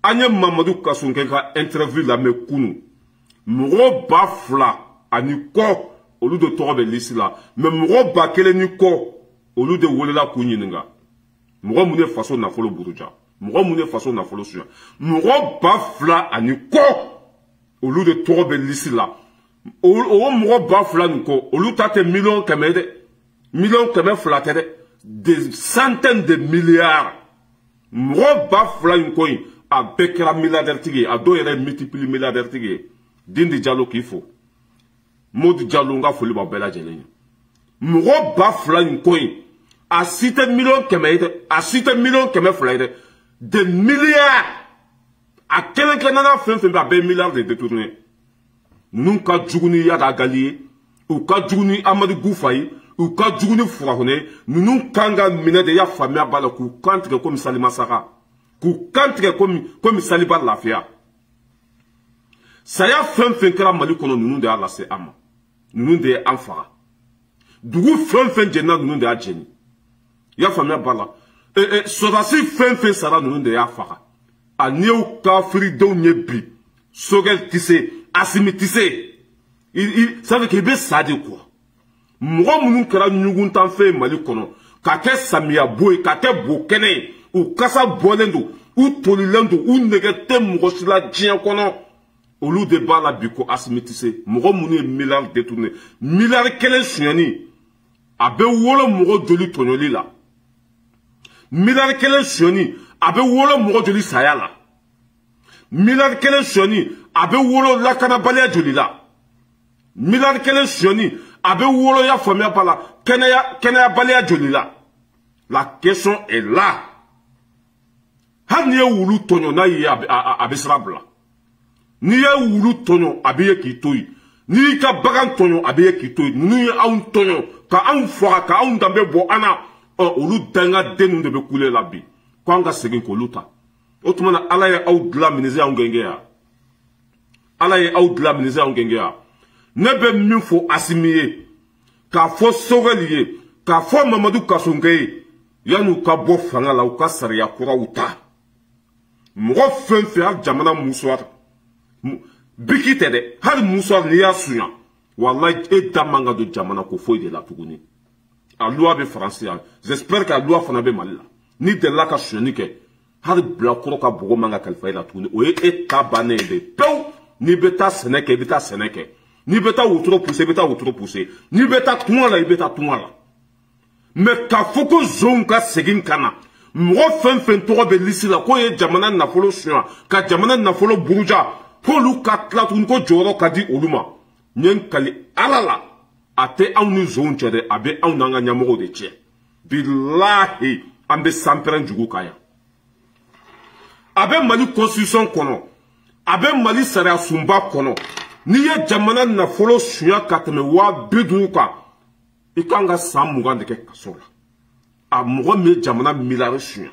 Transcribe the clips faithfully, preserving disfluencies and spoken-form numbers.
Anye Mamadou Kassounke ka interview la me kunu. Mro ba fla ani ko au lieu de torobe lisi la. Mais mro ba kele ni ko au lieu de wole la kunyi nga. Mro mune façon na folo buruja. Mro mune façon na folo suya. Mro ba fla ani ko au lieu de torobe lisi la. Au mro ba fla ni ko au lieu tate millions kemede. Millions kemede flatede. Des centaines de milliards. Mro ba fla ni ko a bekera milliardaire tige, a do yere multiplie milliardaire tige. Dindi Diallo qu'il faut. Modi Diallo nga foli ba bela jelenya. Mro ba fla ni ko a cité millions kemede, a cité millions kemede flaide. Des milliards. A kelen kenana fen fen ba be milliards de détournés. Nous ka djuguni ya da galie, ou ka djuguni Amadou Goufayi, ou ka djuguni Fourahone, nous kanga mine de ya famia bala ku kantre comme Salima Saka. Ku kantre comme comme Saliba Lafia. Saya fen fen kera mali kono nous de Allah se ama. Nous de enfara. Dugu fen fen jena nous de ajeni. Ya famia bala. Eh eh sodasi fen fen sara nous de ya fara. A niou kafri do nyebi. Sogel tissé, asimi tissé. Il il ça veut qu'il be sadi quoi. Mwa munu kera nyugun tan fe mali kono. Ka ke samia boy, ka ke bokene. Ou kasa bolendo, ou tolilendo, ou negete mroshila djien kono. Au lieu de bala biko asimitise, mro muni milliard détourné. Milliard kele sunyani. Abe wolo mro joli tonyoli la. Milliard kele sunyani. Abe wolo mro joli sayala. Milliard kele sunyani. Abe wolo lakana balia joli la. Milliard kele sunyani. Abe wolo ya famia bala. Kene ya, kene ya balia joli la. La question est là. Ni ya wulu tonyo na ye abisrabla. Ni ya wulu tonyo abiye kitoi. Ni ka bagan tonyo abiye kitoi. Ni ya aun tonyo ka aun fwa ka aun dambe bo ana olu danga denu de be kule labi. Kwa nga segin ko luta. Otumana ala ye au dla minize ya ngenge ya. Ala ye au dla minize ya ngenge ya. Nebe mifo asimiye. Ka fo sogeliye. Ka fo Mamadou Kassounke. Yanu ka bo fanga la uka sariya kura uta. Mro fen fe al jamana moussoir. Biki tede. Hal moussoir ni ya suya. Wallahi e damanga do jamana ko foy de la tuguni. A loi be français. J'espère que la loi fana be malila. Ni de la ka sunike. Hal bla kuro ka bogo manga kalfa la tuguni. O e e tabane de. Pew ni beta seneke beta seneke. Ni beta outro pousser beta outro pousser. Ni beta tuala i beta tuala. Mais ka foko zonka segin kana. Mro fen fen toro be lisi la ko ye jamana na folo suya ka jamana na folo buruja ko lu ka tlatun ko joro ka di oluma nyen kali alala ate awnu zon chere abe awnanga nyamo de che billahi ambe samperen jugu kaya abe mali constitution kono abe mali sara sumba kono ni ye jamana na folo suya ka teme wa bidu ka ikanga samuga de ke kasola a mɔgɔ min jamana milari suya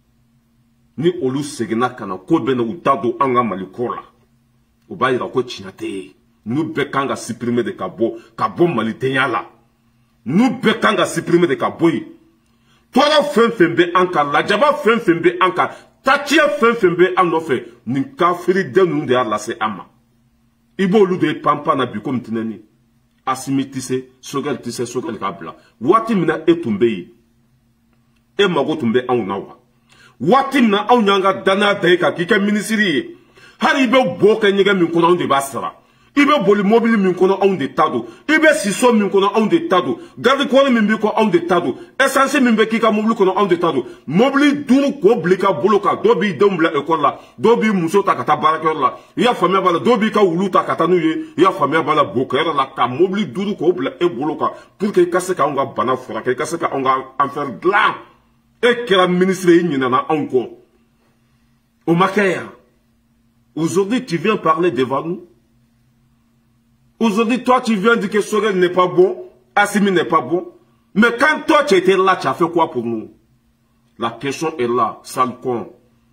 ni olu segina kana ko bɛ na u da don an ka Mali ko la o b'a yira ko tiɲɛ tɛ yen n'u bɛɛ kan ka supprimer de ka bɔ ka bɔ malidenya la n'u bɛɛ kan ka supprimer de ka bɔ yen tɔɔrɔ fɛn fɛn bɛ an kan lajaba fɛn fɛn bɛ an kan taciya fɛn fɛn bɛ an nɔfɛ nin kafiriden ninnu de y'a lase an ma i b'olu de panpan na bi komi tinɛni Asimi tise Sogel tise Sogel ka bila waati min na e tun bɛ yen e mago tun bɛ anw na wa waati min na anw y'an ka danaya da e kan k'i kɛ minisiri ye hali i bɛ bɔ kɛ ɲɛgɛn min kɔnɔ anw de b'a sara i bɛ boli mobili min kɔnɔ anw de ta don i bɛ siso min kɔnɔ anw de ta don garde corps min b'i kɔ anw de ta don essence min bɛ k'i ka mobili kɔnɔ anw de ta don mobili duuru k'o bila i ka bolo kan dɔw b'i denw bila ekɔli la dɔw b'i muso ta ka taa baarakɛyɔrɔ la i y'a faamuya b'a la dɔw b'i ka wulu ta ka taa n'u ye i y'a faamuya b'a la bokɛyɔrɔ la ka mobili duuru k'o bila e bolo kan pour que i ka se k'anw ka bana furakɛ i ka se k'anw ka affaire dilan e kɛra ministre i ɲinana anw kɔ o ma kɛ yan aujourd'hui tu viens parler devant nous. Aujourd'hui, toi, tu viens dire que Sogel n'est pas bon, Assimi n'est pas bon. Mais quand toi, tu étais là, tu as fait quoi pour nous? La question est là, sale con.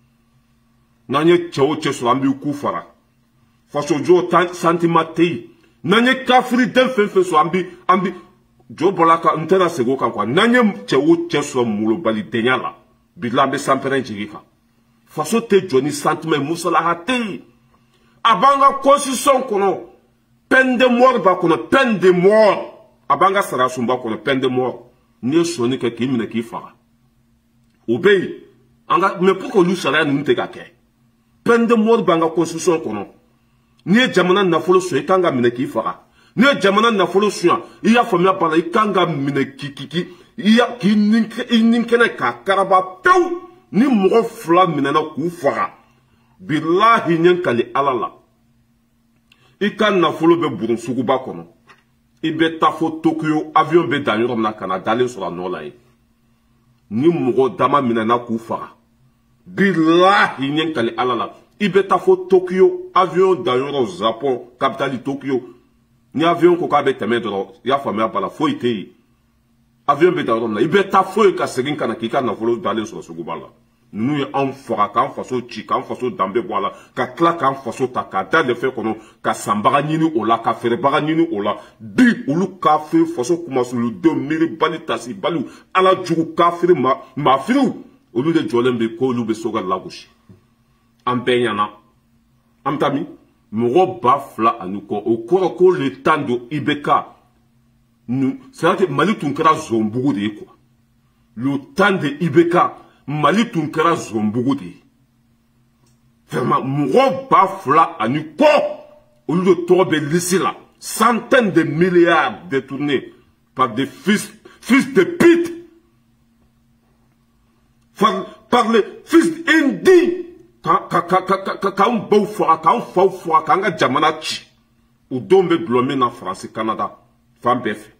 Nanye tchao tche sur ambi koufara. Faso jo sentiment tei. Nanye kafri den fen fen sur ambi ambi. Jo bolaka ntena sego kan kwa. Nanye tchao tche sur mulo bali denya la. Bidla ambe samperen jigika. faso te joni sentiment musalaha te abanga constitution kono peine de mort ba kono peine de mort abanga sara sumba kono peine de mort ni soni ke ki mine ki fara obey anga mais pourquoi lui sara ni te ka ke peine de mort banga constitution kono ni jamana na folo so ikanga mine ki fara ni jamana na folo so iya famia bala ikanga mine ki ki ki iya ki ninke ninkene ka karaba pew ni mogo fla minana ku faga billahi nyen kali alala ika na folo be burun suguba kono ibe tafo Tokyo avion be danyo na kana dalen sur la nola ni mogo dama minana ku faga billahi nyen kali alala ibe tafo Tokyo avion danyo Japon capitale Tokyo ni avion ko ka be teme do ya famia bala fo ite avion be danyo na ibe tafo ka segin kana kika na folo dalen sur suguba la nous y en fera qu'en façon chic, en façon d'ambe voilà, qu'à claque en façon taka, dans le fait qu'on a sambaranini ou la, qu'à faire baranini ou la, bi ou le café, façon comment sur le deux mille balitasi, balou, à la djourou café, ma, ma filou, au lieu de jolembe, ko, loube, soga, la bouche. En penyana, en tami, moro bafla à nous, au koroko, le temps de Ibeka, nous, c'est là que Mali tunkara zombourou de quoi. Le temps de Ibeka, Mali tunkara zombougou de. Vraiment, mouro bafla à nous quoi. Au lieu de tomber l'ici là, centaines de milliards détournés par des fils, fils de pute. Par, par les fils indignes. Quand on beau fera, quand on fait fera, quand on jamana chi. Ou dombe blomé en France, Canada. Femme bef.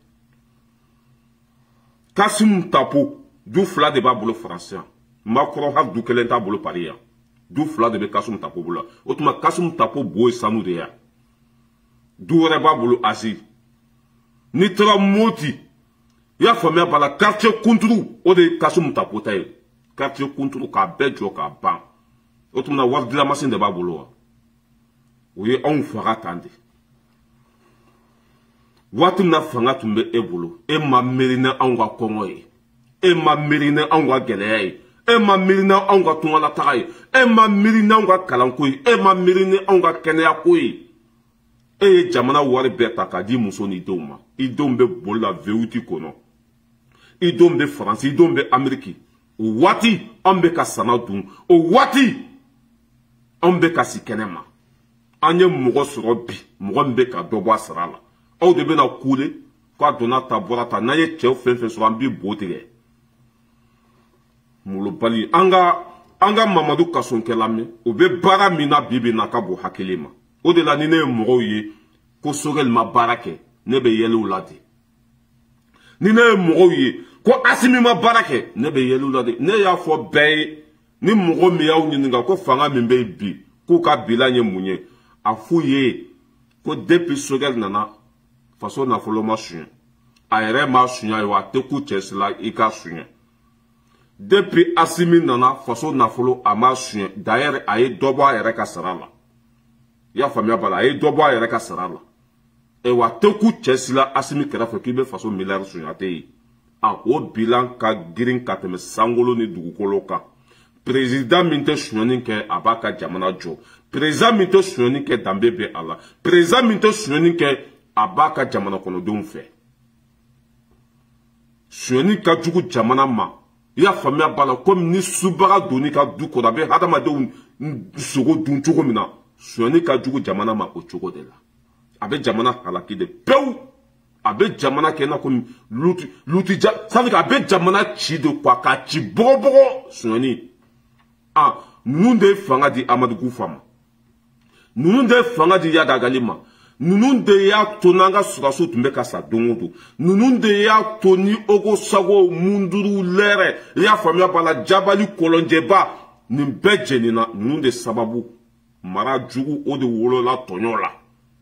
Kassim Tapo, d'où fla de baboulo français. Macron a du kelenta bolo paria. Du fla de Kassim Tapo boula. Otuma Kassim Tapo boy sanou de ya. Du reba bolo asi. Nitra moti. Ya famia bala quartier Kunturu. O de Kassim Tapo taille. Quartier Kunturu ka bejo ka ban. Otuma waf de la machine de babolo. Ouye on fera tande. Watu na fanga tumbe ebolo. E ma merina angwa kongoye. E ma merina angwa geleye. E ma mirina anga tungala tagai. E ma mirina anga kalankoi. E ma mirina anga kenea koi. E jamana wari beta ka di muso ni doma. I dombe bola veuti kono. I dombe France. I dombe Ameriki. O wati ambe ka sana dun. O wati ambe ka si kenema. Anye mougo suro bi. Mougo mbe ka dobo asrala. Ou de bena koule. Kwa dona taborata. Naye cheo fenfe suro ambi botige. Moulo bali anga anga Mamadou Kasonke lame o be bara mina bibi na kabo hakilima o de la nine moro ye ko sogel ma barake ne be yelu lade nine moro ye ko asimi ma barake ne be yelu lade ne ya fo be ni moro mi yaw ni nga ko fanga mi be bi ko ka bilanye munye afuye ko depuis sogel nana façon na folo ma chien ayre ma chien ay wa te ku chesla ika chien. Depuis Assimi nana façon nafolo ama chien d'ailleurs aye dobo ayere ka sarala ya famia bala aye dobo ayere ka sarala e wa teku chesila Assimi kera fe kibe façon milliard sunyate a o bilan ka girin kateme sangolo ni dugukolo ka président minte sunyani ke abaka jamana jo président minte sunyani ke dambebe ala président minte sunyani ke abaka jamana kono don fe sunyani ka jugu jamana ma ya famia bala comme ni subara doni ka du ko dabe hadama de sogo dun chogo mina suani ka jugu jamana ma o chogo de la abe jamana halaki de pew abe jamana kena comme luti luti ja ça veut abe jamana chi de kwa ka chi bobo suani ah nous de fanga di Amadou Koufama nous de fanga di Yada Galima nous de ya tonanga suraso tumbe kasa dongodo nous de ya toni ogo sago munduru lere ya famia bala jabali kolonjeba ni bejenina nous de sababu mara jugu o de wolo la tonyola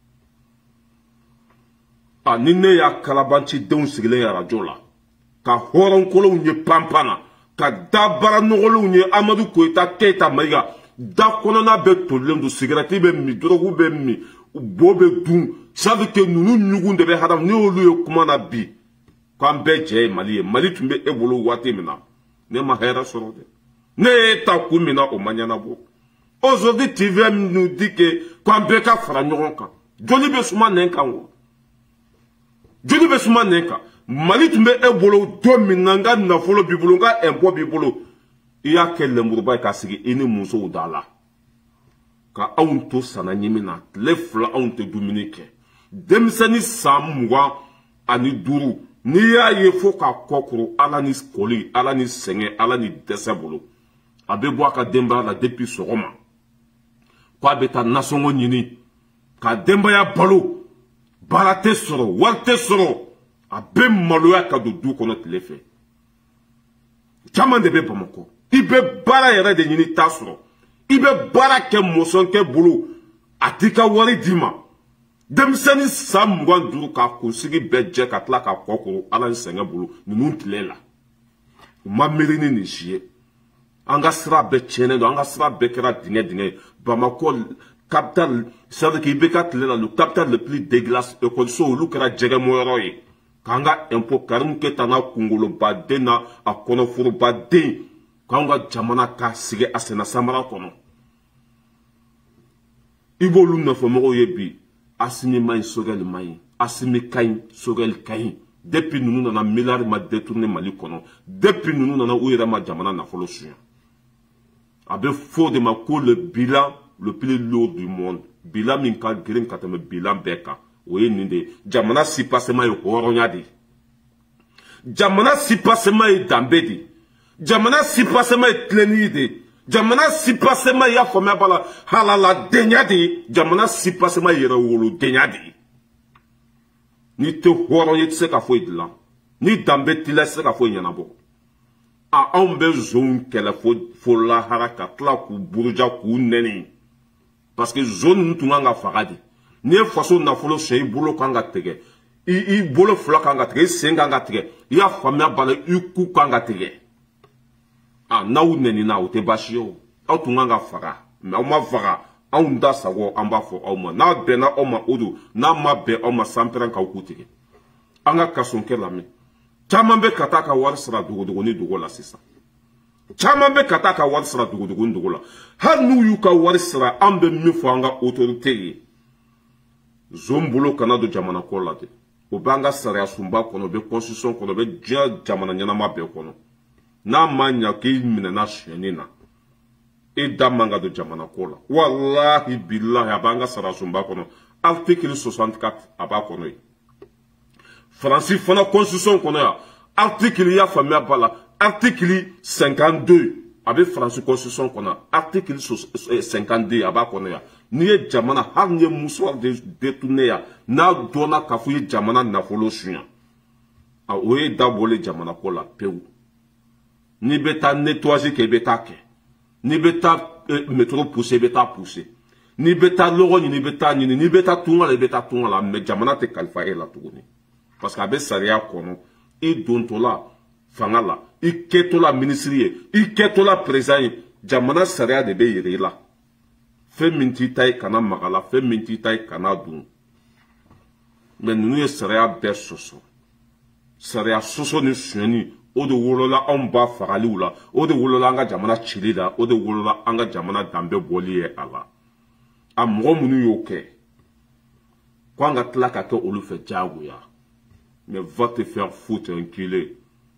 a nine ya kalabanchi don sigile ya rajola ka horon kolo unye pampana ka dabara nogolo unye Amadou Koita Keita Maiga da kono na be tolem do cigarette be mi drogu be mi bobe dun ça veut que nous nous de be hadam ni olu kuma na bi kan be je mali mali tumbe ebolo wate mina ne ma hera soro de Ne ta kumina au manianabo. Aujourd'hui, tu viens nous dire que quand Beka fera n'yonka. Johnny Besuma n'enkango. Johnny Besuma n'enka. Mali tumbe e bolo dominanga na folo bibulunga e bo bibulu. Iya kelle murba ka sigi ini muso udala. Ka aunto sana nyimina le fla aunto Dominique. Demsani samwa ani duru. Ni ya ye fo ka kokoro ala ni skoli, ala ni senge, ala ni dese bolo. Abe bo ka demba la depuis soroma. Kwa beta nasongo nyini. Ka demba ya balo. Barate soro, walte soro. Abe maloya ka do du kono telefe. Chaman de be Bamako. Ibe bara yere de nyini tasoro. Ibe bara ke moson ke bulu. Atika wari dima. Demseni sam mwan duru ka kusigi bedje katla ka kokoro ala nsenga bulu. Nunu tilela. Ma merini ni jie. Anga sra be chene do, anga sra be kera dinge dinge. Bamako capital, c'est-à-dire qu'il be katlela le capital le plus dégueulasse. E konso lu kera jege moyoroye. Kanga empo karim ketana kungolo badena a kono furu baden. Kanga jamana ka sige asena samara kono. Ibo lu nefomoro yebi. Asimi maï sogel maï. Asimi kain sogel kain. Depuis nous nous avons milliard ma détourné Mali kono. Depuis nous nous avons ouïra ma jamana na folo suya. Abe faux de ma cour le bilan le plus lourd du monde. Bilan minka green katame bilan beka. Oui, ninde. Jamana si passe ma yoronyadi. Jamana si passe ma dambedi. Jamana si passe ma tlenide. Jamana si passe ma ya fome bala halala denyadi. Jamana si passe ma yera wolo denyadi. Ni te horonye tse ka foy dilan. Ni dambe tila se ka foy nyanabo. A ombe zone kele fo fo la haraka tla ku burja ku neni. Parce que zone ntunga fagadi. Ni façon na folo sey bolo kanga tege. I i bolo flo kanga tege, senga kanga tege. Ya famia bala i ku kanga tege. Ah na u neni na u te bashio. Au tunga faga. Mais au ma faga. Au nda sawo amba fo au ma. Na bena au ma odu. Na ma be au ma sampran ka u tege. Anga kasonke lami. Chamambe kataka warsra dugo dugo ni dugo la sisa. Chamambe kataka warsra dugo dugo ni dugo la. Hanu yuka warsra ambe mifo anga autorité. Zombolo kanado jamana kola de. Obanga sare asumba kono be constitution kono be dia jamana nyana mabe kono. Na manya ki mine na shenina. E damanga do jamana kola. Wallahi billahi abanga sare asumba kono. Article soixante-quatre abakono. Francis fana constitution kono ya. Article ya famia bala. Article cinquante-deux. Abe Francis constitution kono. Article cinquante-deux abakono ya. Niye jamana har niye musuwa de détourné ya. Na dona kafuye jamana na folo suya. A oye dabole jamana kola peu. Ni beta nettoyer ke beta ke. Ni beta euh, métro pousser beta pousser. Ni beta loro ni beta ni ni beta tunga le beta tunga la me jamana te kalfa e la tuguni. Parce que abe saria kono i dontola fangala i ketola ministrie i ketola président jamana saria de be yere la. Fait minti tay kana magala, fait minti tay kana dun. Mais nous y serait à bersoso. Serait à soso ni sueni. O de wolola on ba farali ou la. O de wolola anga jamana chili la. O de wolola anga jamana dambe boli e ala. A mro munu yoke. Kwa anga tlaka ke olu fe jagu ya. Mais va te faire foutre enculé.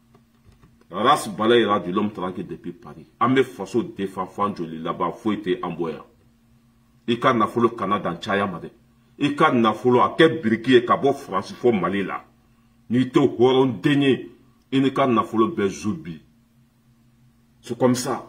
Race balayera de l'homme tranquille depuis Paris. Ame faso défend joli là-bas. Faut être en boya. Ika nafolo Canada chaya made. Ika nafolo ake biriki e kabo France fo Mali la. Ni te horon denye. Ika nafolo bezubi. C'est comme ça.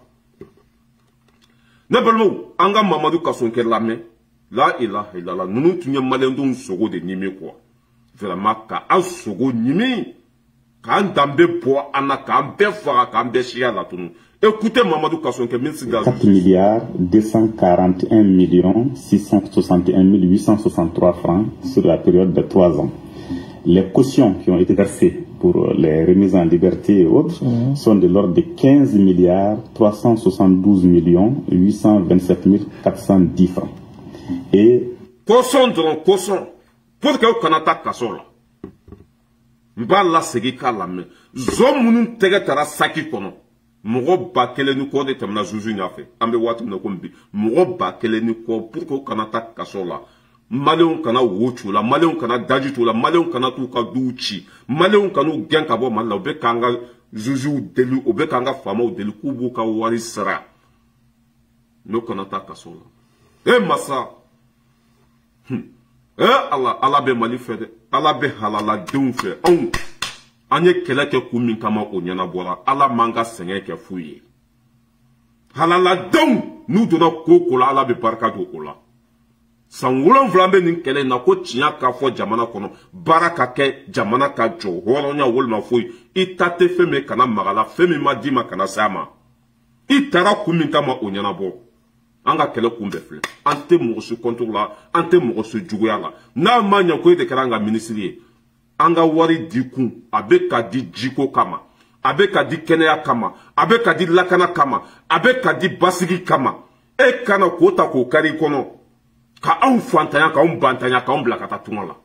Nebelmo, anga Mamadou Kasonke lame. La ilaha illallah. Nous tunye malendon sogo de nime quoi. Vraiment ka a sogo nime. Ka an dambe po ana ka an be fara ka an be shia la tunu. Écoutez Mamadou Kasonke, quatre milliards deux cent quarante et un millions six cent soixante et un mille huit cent soixante-trois francs sur la période de trois ans. Les cautions qui ont été versées pour les remises en liberté et autres mmh. sont de l'ordre de quinze milliards trois cent soixante-douze millions huit cent vingt-sept mille quatre cent dix francs. Et caution donc caution pour que vous connaissiez Kasola. Mbala segi kala me. Zomunu tege tara saki kono. mɔgɔ ba kelen ni kɔ de tɛmɛna Zuzu ɲɛfɛ an bɛ waati min na komi bi mɔgɔ ba kelen ni kɔ pour que u kana taa kaso la maliyɛnw kana wo c'u la maliyɛnw kana daji t'u la maliyɛnw kana t'u ka duw ci maliyɛnw kana u gɛn ka bɔ Mali la u bɛ k'an ka Zuzuw deli u bɛ k'an ka faamaw deli k'u b'u ka wari sara n'o kana taa kaso la e masa hmm. e ala ala bɛ Mali fɛ dɛ ala bɛ halaladenw fɛ anw an ye kɛlɛ kɛ kun min kama o ɲɛnabɔra ala man ka sɛgɛn kɛ foyi ye halaladenw n'u donna ko ko la ala bɛ barika don o la san wolonwula bɛ nin kɛlɛ in na ko tiɲɛ ka fɔ jamana kɔnɔ baara ka kɛ jamana ka jɔ hɔrɔnya walima foyi i ta tɛ fɛn min kana maga la fɛn min ma di ma kana s'a ma i taara kun min kama o ɲɛnabɔ an ka kɛlɛ kun bɛɛ filɛ an tɛ mɔgɔ si kɔntour la an tɛ mɔgɔ si juguya la n'a ma ɲɛ ko e de kɛra an ka minisiri ye an ka wari di kun a bɛ ka di jiko kama a bɛ ka di kɛnɛya kama a bɛ ka di lakana kama a bɛ ka di basigi kama e kana k'o ta k'o kari kɔnɔ ka anw fantanya ka anw bantanya ka anw bila ka taa tunga la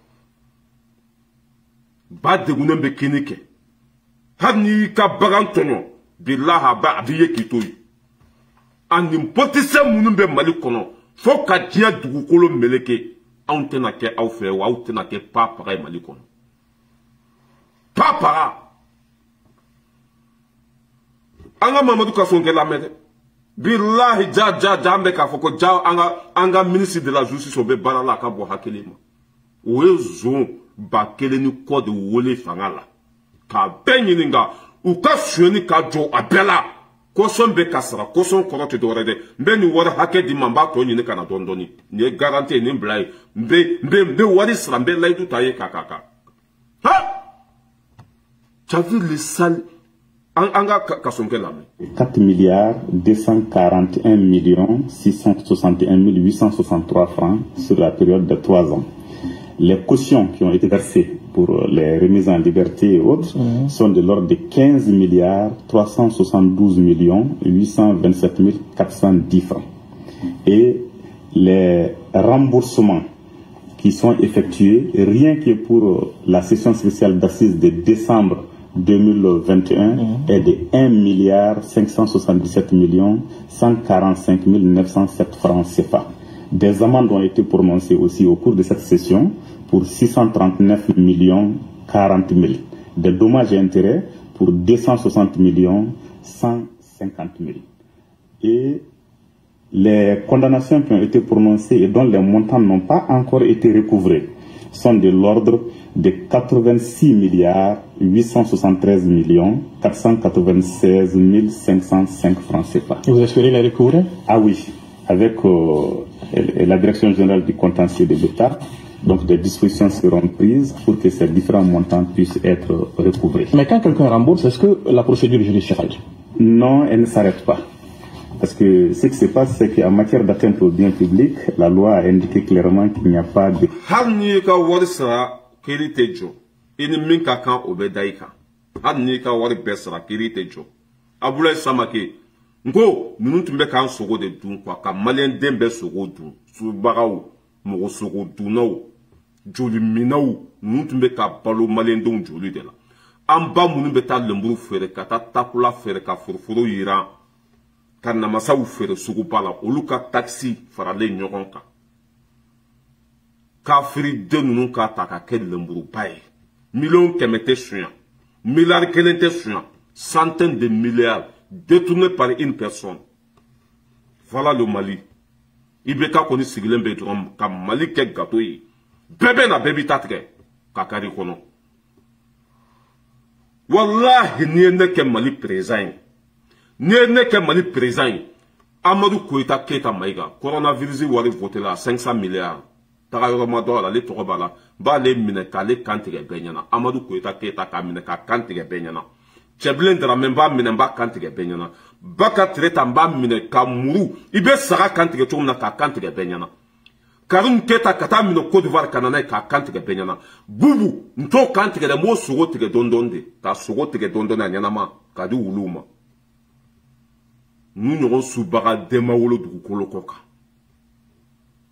ba degunnen bɛ kini kɛ hali n'i ka bagan tɔɲɔ bilahi a bɛ ye k'i to yen ani politisiyɛn minnu bɛ Mali kɔnɔ fo ka diɲɛ dugukolo meleke anw tɛna kɛ aw fɛ wa aw tɛna kɛ papaga ye Mali kɔnɔ papaga an ka Mamadu Kasonkɛ lamɛn dɛ bilahi ja ja ja an bɛ k'a fɔ ko ja an ka an ka ministre de la justice o bɛ baara la a ka bɔ hakili ma o ye zon ba kelen ni kɔ de wele fanga la k'a bɛɛ ɲininka u ka sonyani ka jɔ a bɛɛ la kɔsɔn bɛ ka sara kɔsɔn kɔrɔ tɛ dɔwɛrɛ dɛ n bɛ nin wari hakɛ di ma n b'a tɔ ɲini ka na dɔɔni dɔɔni nin ye garanti ye nin bila ye n bɛ n bɛ n bɛ wari sara n bɛ layidu ta ye k'a k'a kan ha tu as vu le sale quatre milliards deux cent quarante et un millions six cent soixante et un mille huit cent soixante-trois francs sur la période de trois ans. Les cautions qui ont été versées pour les remises en liberté et autres mmh. sont de l'ordre de quinze milliards trois cent soixante-douze millions huit cent vingt-sept mille quatre cent dix francs. Et les remboursements qui sont effectués, rien que pour la session spéciale d'assises de décembre deux mille vingt et un mmh. est de un milliard cinq cent soixante-dix-sept millions cent quarante-cinq mille neuf cent sept francs C F A. Des amendes ont été prononcées aussi au cours de cette session pour six cent trente-neuf millions quarante mille. Des dommages et intérêts pour deux cent soixante millions cent cinquante mille. Et les condamnations qui ont été prononcées et dont les montants n'ont pas encore été recouvrés sont de l'ordre de quatre-vingt-six milliards huit cent soixante-treize millions quatre cent quatre-vingt-seize mille cinq cent cinq francs C F A. Et vous espérez les recouvrer? Ah oui, avec euh, la Direction générale du contentieux de l'État. Donc des dispositions seront prises pour que ces différents montants puissent être recouvrés. Mais quand quelqu'un rembourse, est-ce que la procédure judiciaire? Non, elle ne s'arrête pas. Parce que ce qui se passe, c'est qu'en matière d'atteinte au bien public, la loi a indiqué clairement qu'il n'y a pas de... Kiri te jo ini min ka kan o bɛ da i kan hali n'i ka wari bɛɛ sara kiri te jɔ Abdoulaye Samake nko ninnu tun bɛ k'an sogo de dun quoi ka maliyɛn den bɛɛ sogo dun subagaw mɔgɔ sogo dunnaw joli minaw ninnu tun bɛ ka balo maliyɛn denw joli de la an ba minnu bɛ taa lenburu feere ka taa takula feere ka foroforo yiran ka namasaw feere suguba la olu ka taxi faralen ɲɔgɔn kan kafiri den ninnu ka ta ka kɛ lenburuba ye miliyɔn kɛmɛ tɛ suɲa miliyari kelen tɛ suɲa centaine de milliards détournés par une personne. Voilà le Mali. I bɛ ka kɔni sigilen bɛ dɔrɔn ka Mali kɛ gâteau ye bɛɛ bɛ na bɛɛ b'i ta tigɛ ka kari kɔnɔ wallahi n'i ye ne kɛ Mali président ye n'i ye ne kɛ Mali président ye Amadou Koita Keita Maïga coronavirus wari voté la cinq cents milliards. Taga yɔrɔ ma dɔ la ale tɔgɔ b'a la n b'ale minɛ k'ale kan tigɛ bɛɛ ɲɛna Amadou Koita Keita k'a minɛ k'a kan tigɛ bɛɛ ɲɛna Cɛbilen Dramɛ n b'a minɛ n b'a kan tigɛ bɛɛ ɲɛna Baka Tireta n b'a minɛ ka muru i bɛ saga kan tigɛ cogo min na k'a kan tigɛ bɛɛ ɲɛna Karim Keita ka taa minɛ Côte d'Ivoire ka na n'a ye k'a kan tigɛ bɛɛ ɲɛna Bubu n t'o kan tigɛ dɛ n b'o sogo tigɛ dɔɔni dɔɔni de k'a sogo tigɛ dɔɔni dɔɔni a ɲɛnama k'a di wuluw ma ninnu ɲɔgɔn subaga den ma wolo dugukolo kɔ kan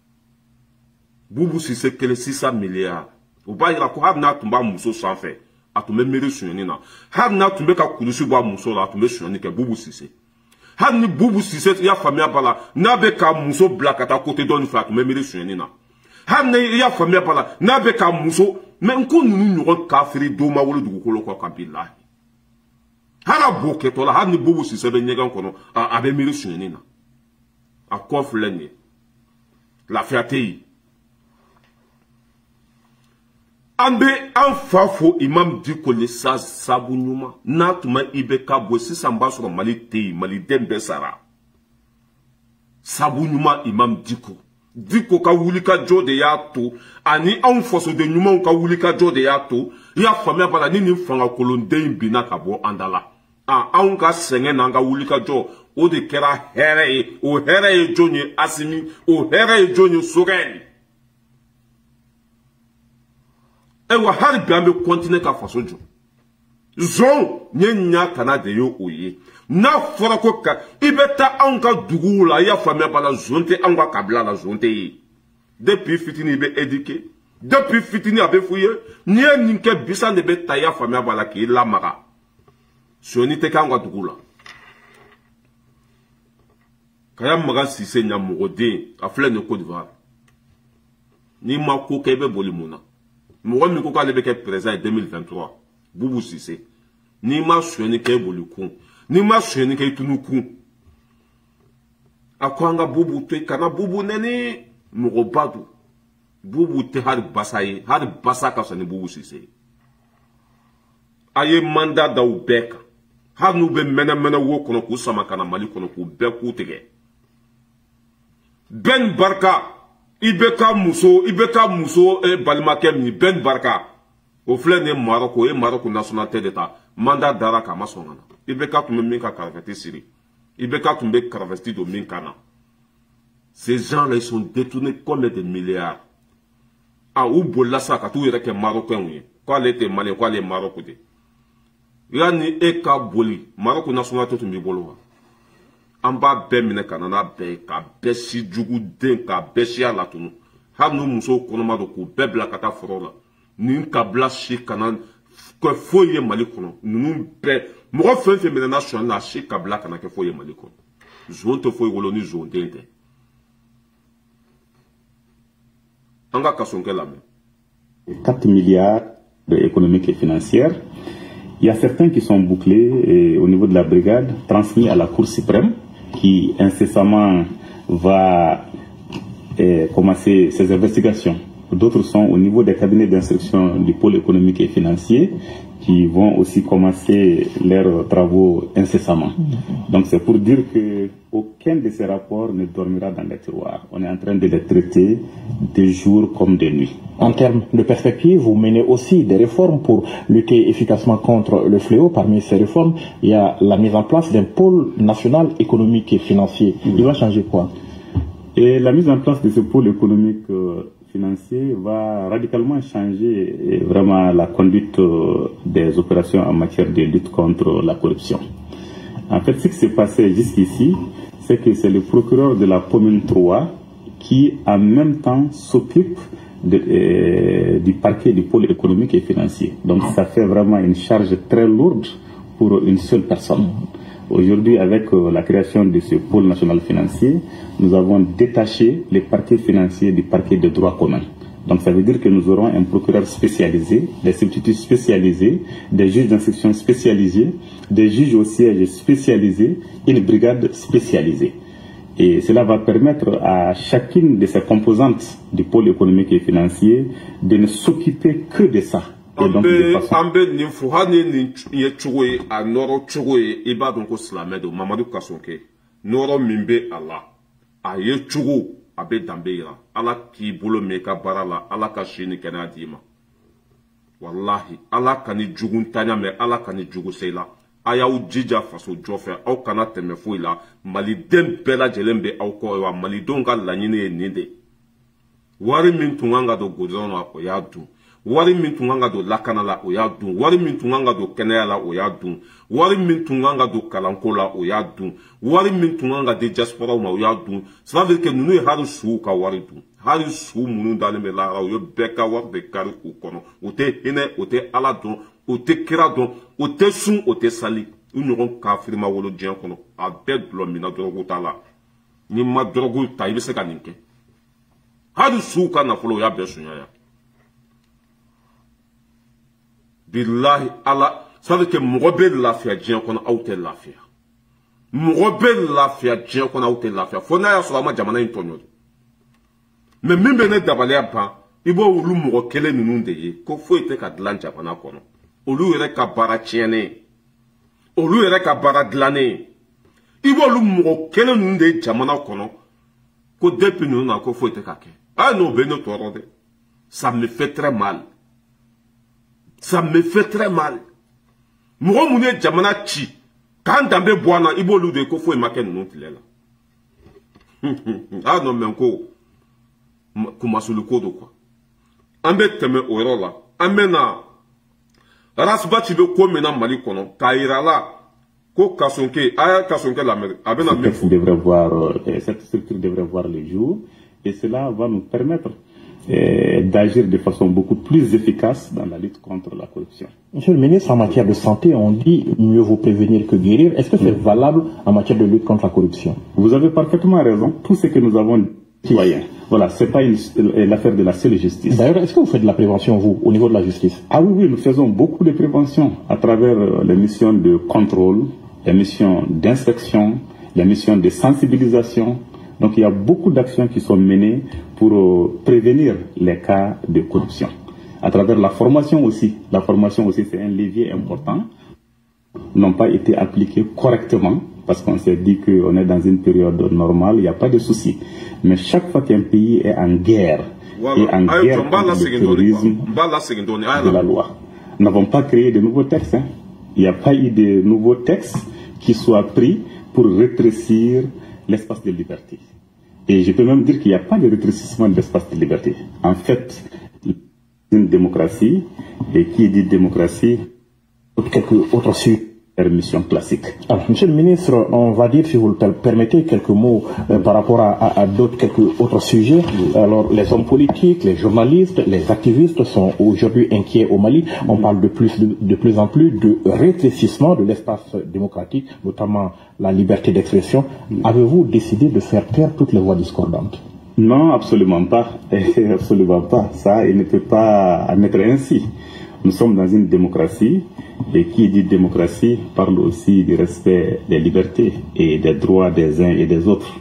Bubu Sise kelen six cents milliards. U b'a yira ko hali n'a tun b'a muso sanfɛ a tun bɛ miiri suɲɛni na hali n'a tun bɛ ka kulusi bɔ a muso la a tun bɛ suɲɛni kɛ Bubu Sise hali ni Bubu Sise i y'a faamuya b'a la n'a bɛ ka muso bila ka taa côté dɔ nin fɛ a tun bɛ miiri suɲɛni na hali ni i y'a faamuya b'a la n'a bɛ ka muso mais n ko ninnu ɲɔgɔn kafiri don ma wolo dugukolo kɔ ka bilahi hali a b'o kɛtɔ la hali ni Bubu Sise bɛ ɲɛgɛn kɔnɔ a bɛ miiri suɲɛni na a kɔ filɛ nin ye lafiya tɛ yen an bɛ an fa fo Imam Dicko le sa sabu ɲuman n'a tun ma I B K bɔ sisan b'a sɔrɔ Mali tɛ yen maliden bɛɛ sara sabu ɲuman Imam Dicko Dicko ka wulikajɔ de y'a to ani anw fasoden ɲumanw ka wulikajɔ de y'a to i y'a faamuya b'a la ni nin fangakolonden binna ka bɔ an da la ah anw ka sɛgɛn n'an ka wulikajɔ o de kɛra hɛrɛ ye o hɛrɛ ye jɔn ye Asimi o hɛrɛ ye jɔn ye Sogɛli ewa hali bi an bɛ continuer ka faso jɔ zɔn n ye ɲa kana de ye o ye n'a fɔra ko ka i bɛ taa anw ka duguw la i y'a faamuya b'a la zɔn tɛ anw ka kabila la zɔn tɛ ye depuis fitini i bɛ éduquer depuis fitini a bɛ f'u ye n'i ye nin kɛ bisan de bɛ ta i y'a faamuya b'a la k'i lamaga sɔni tɛ k'anw ka dugu la Kaya Magan Sise ɲamɔgɔden a filɛ nin Côte d'Ivoire n'i ma ko kɛ i bɛ boli mun na mɔgɔ min ko k'ale bɛ kɛ président ye deux mille vingt-trois Bubu Sise n'i ma sonyani kɛ i boli kun n'i ma sonyani kɛ i tunu kun a ko an ka Bubu to yen kana Bubu nɛni mɔgɔba don Bubu tɛ hali basa ye hali basa ka fisa ni Bubu Sise ye a ye mandat da u bɛɛ kan hali n'u bɛ mɛnɛmɛnɛ wo kɔnɔ k'u sama ka na Mali kɔnɔ k'u bɛɛ k'u tigɛ Ben Barka I B K muso I B K muso e balimakɛ min Ben Barka o filɛ nin ye Maroc o ye Maroc nationalité de ta mandat dara k'a ma sɔn ka na I B K tun bɛ min ka karafɛti siri I B K tun bɛ karafɛti don min kan na ces gens-là ils sont détournés comme des milliards ah u bolila sa ka t'u yɛrɛ kɛ Marocains ye k'ale tɛ Malien k'ale ye Maroc de yani e ka boli Maroc nationalité tun b'i bolo wa an b'a bɛɛ minɛ ka na n'a bɛɛ ye k'a bɛɛ si juguden k'a bɛɛ siya latunu hali n'u musow kɔnɔma don k'u bɛɛ bila ka taa foro la nin kabila si kana kɛ foyi ye Mali kɔnɔ ninnu bɛɛ mɔgɔ fɛn fɛn minɛna sɔnni na a si kabila kana kɛ foyi ye Mali kɔnɔ zon tɛ foyi wolo ni zon den tɛ an ka kasonkɛ lamɛn. quatre milliards économiques et financières. Il y a certains qui sont bouclés et, au niveau de la brigade, transmis à la Cour suprême, qui incessamment va eh, commencer ses investigations. D'autres sont au niveau des cabinets d'instruction du pôle économique et financier, qui vont aussi commencer leurs travaux incessamment. Donc c'est pour dire que aucun de ces rapports ne dormira dans les tiroirs. On est en train de les traiter de jour comme de nuit. En termes de perspective, vous menez aussi des réformes pour lutter efficacement contre le fléau. Parmi ces réformes, il y a la mise en place d'un pôle national économique et financier. Il va changer quoi? Et la mise en place de ce pôle économique euh, financier va radicalement changer vraiment la conduite euh, des opérations en matière de lutte contre la corruption. En fait, ce qui s'est passé jusqu'ici, c'est que c'est le procureur de la commune trois qui, en même temps, s'occupe de, euh, du parquet du pôle économique et financier. Donc, ça fait vraiment une charge très lourde pour une seule personne. Aujourd'hui, avec euh, la création de ce pôle national financier, nous avons détaché les parquets financiers du parquet de droit commun. Donc ça veut dire que nous aurons un procureur spécialisé, des substituts spécialisés, des juges d'instruction spécialisés, des juges au siège spécialisés, une brigade spécialisée. Et cela va permettre à chacune de ces composantes du pôle économique et financier de ne s'occuper que de ça. Et donc de façon... Ambe ni fuhani ni yechuwe a noro chuwe iba donko slamedo Mamadou Kasonke noro mimbe Allah a yechuwe abe dambeira ala ki bolo meka barala ala ka shini kana dima wallahi ala kani jugun tanya me ala kani jugu seila aya u jija faso jofe au kana teme foila mali dem bela jelembe au ko wa mali donga lanyine ninde wari min tunganga do godono ko ya du wari min tunganga do lakana la o ya dun wari min tunganga do kɛnɛya la o ya dun wari min tunganga do kalanko la o ya dun wari min tunganga de diaspora ma o ya dun cela veut dire que nunu ye hali su ka wari dun hali su minnu dalen bɛ lahara o ye bɛɛ ka wari de kari k'u kɔnɔ o tɛ hinɛ o tɛ ala dɔn o tɛ kira dɔn o tɛ sun o tɛ sali u ɲɔgɔn kafiri ma wolo diɲɛ kɔnɔ a bɛɛ dulɔ minna dɔrɔgu t'a la ni ma dɔrɔgu ta i bɛ se ka nin kɛ hali suw ka nafolo o y'a bɛɛ suɲaya bilahi ala c'est que mɔgɔ bɛ lafiya diɲɛ kɔnɔ aw tɛ lafiya mɔgɔ bɛ lafiya diɲɛ kɔnɔ aw tɛ lafiya fo n'a y'a sɔrɔ a ma jamana in tɔɲɔ mais min bɛ ne dabaliya ban i b'o olu mɔgɔ kelen ninnu de ye ko foyi tɛ ka dilan jamana kɔnɔ olu yɛrɛ ka baara tiɲɛnen olu yɛrɛ ka baara dilannen i b'olu mɔgɔ kelen ninnu de ye jamana kɔnɔ ko depuis ninnu na ko foyi tɛ ka kɛ ah n'o bɛ ne tɔɔrɔ dɛ ça me fait très mal ça me fait très mal mɔgɔ minnu ye jamana ci k'an danbe bɔ an na i b'olu de ye ko foyi ma kɛ ninnu tile la ah non mais ko kumasuli ko do quoi an bɛ tɛmɛ o yɔrɔ la an bɛ na rasbati bɛ ko min na Mali kɔnɔ k'a yira la ko Kasonke a y'a Kasonke lamɛn a bɛ na min fɔ. devrait voir cette structure devrait voir le jour et cela va nous permettre euh, d'agir de façon beaucoup plus efficace dans la lutte contre la corruption. Monsieur le ministre, en matière de santé, on dit mieux vaut prévenir que guérir. Est-ce que c'est mmh. valable en matière de lutte contre la corruption? Vous avez parfaitement raison. Tout ce que nous avons citoyens. Voilà, c'est pas l'affaire de la seule justice. D'ailleurs, est-ce que vous faites de la prévention, vous, au niveau de la justice? Ah oui, oui, nous faisons beaucoup de prévention à travers euh, les missions de contrôle, les missions d'inspection, les missions de sensibilisation. Donc il y a beaucoup d'actions qui sont menées pour euh, prévenir les cas de corruption. À travers la formation aussi. La formation aussi, c'est un levier important. N'ont pas été appliqués correctement parce qu'on s'est dit qu'on est dans une période normale, il n'y a pas de souci. Mais chaque fois qu'un pays est en guerre, voilà. et en Ayo, guerre contre le terrorisme de la loi, nous n'avons pas créé de nouveaux textes. Hein. Il n'y a pas eu de nouveaux textes qui soient pris pour rétrécir l'espace de liberté. Et je peux même dire qu'il n'y a pas de rétrécissement de l'espace de liberté. En fait, une démocratie, et qui dit démocratie, quelques autres sujets. Mission classique. Alors, monsieur le ministre, on va dire, si vous le permettez, quelques mots euh, par rapport à, à, à d'autres, quelques autres sujets. Oui. Alors, les hommes politiques, les journalistes, les activistes sont aujourd'hui inquiets au Mali. On oui. parle de plus, de, de plus en plus de rétrécissement de l'espace démocratique, notamment la liberté d'expression. Oui. Avez-vous décidé de faire taire toutes les voix discordantes? Non, absolument pas. Absolument pas. Ça, il ne peut pas en être ainsi. Nous sommes dans une démocratie, et qui dit démocratie parle aussi du respect des libertés et des droits des uns et des autres.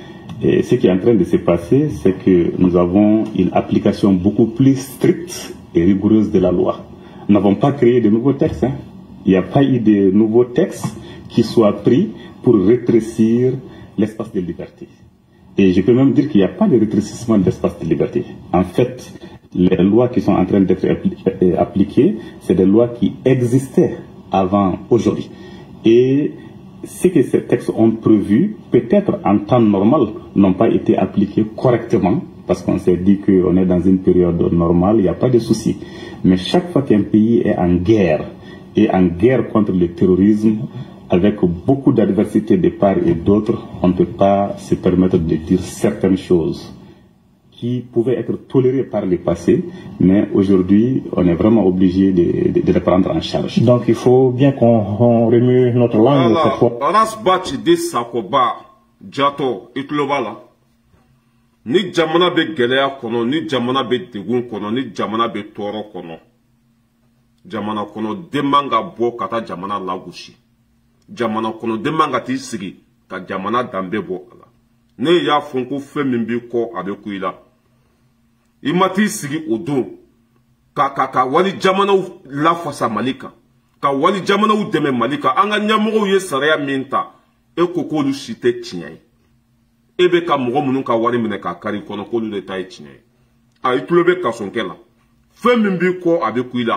Et ce qui est en train de se passer, c'est que nous avons une application beaucoup plus stricte et rigoureuse de la loi. Nous n'avons pas créé de nouveaux textes. Hein. Il n'y a pas eu de nouveaux textes qui soient pris pour rétrécir l'espace de liberté. Et je peux même dire qu'il n'y a pas de rétrécissement de l'espace de liberté. En fait, les lois qui sont en train d'être appliquées, c'est des lois qui existaient avant aujourd'hui. Et ce que ces textes ont prévu, peut-être en temps normal, n'ont pas été appliqués correctement, parce qu'on s'est dit qu'on est dans une période normale, il n'y a pas de souci. Mais chaque fois qu'un pays est en guerre, et en guerre contre le terrorisme, avec beaucoup d'adversité de part et d'autre, on ne peut pas se permettre de dire certaines choses qui pouvaient être tolérées par le passé, mais aujourd'hui, on est vraiment obligé de, de, de les prendre en charge. Donc il faut bien qu'on remue notre langue. Rasbati de Sakoba, Jato, Itlobala. Ni jamana be gɛlɛya kɔnɔ, ni jamana be degun kɔnɔ, ni jamana be tɔɔrɔ kɔnɔ. Jamana kɔnɔ den man ka bɔ ka taa jamana lagosi. Jamana kɔnɔ den man ka t'i sigi ka jamana danbe bɔ a la. Ne y'a fɔ ko fɛn min b'i kɔ a bɛ ku i la. I ma t'i sigi o don ka ka ka wali jamanaw lafasa Mali kan, ka wali jamanaw dɛmɛ Mali kan. An ka ɲɛmɔgɔw ye sariya min ta, e ko k'olu si tɛ tiɲɛ ye. E bɛ ka mɔgɔ minnu ka wari minɛ ka kari kɔnɔ k'olu de ta ye tiɲɛ ye. A i tulo bɛ Kasonkɛ la. Fɛn min b'i kɔ a bɛ ku i la.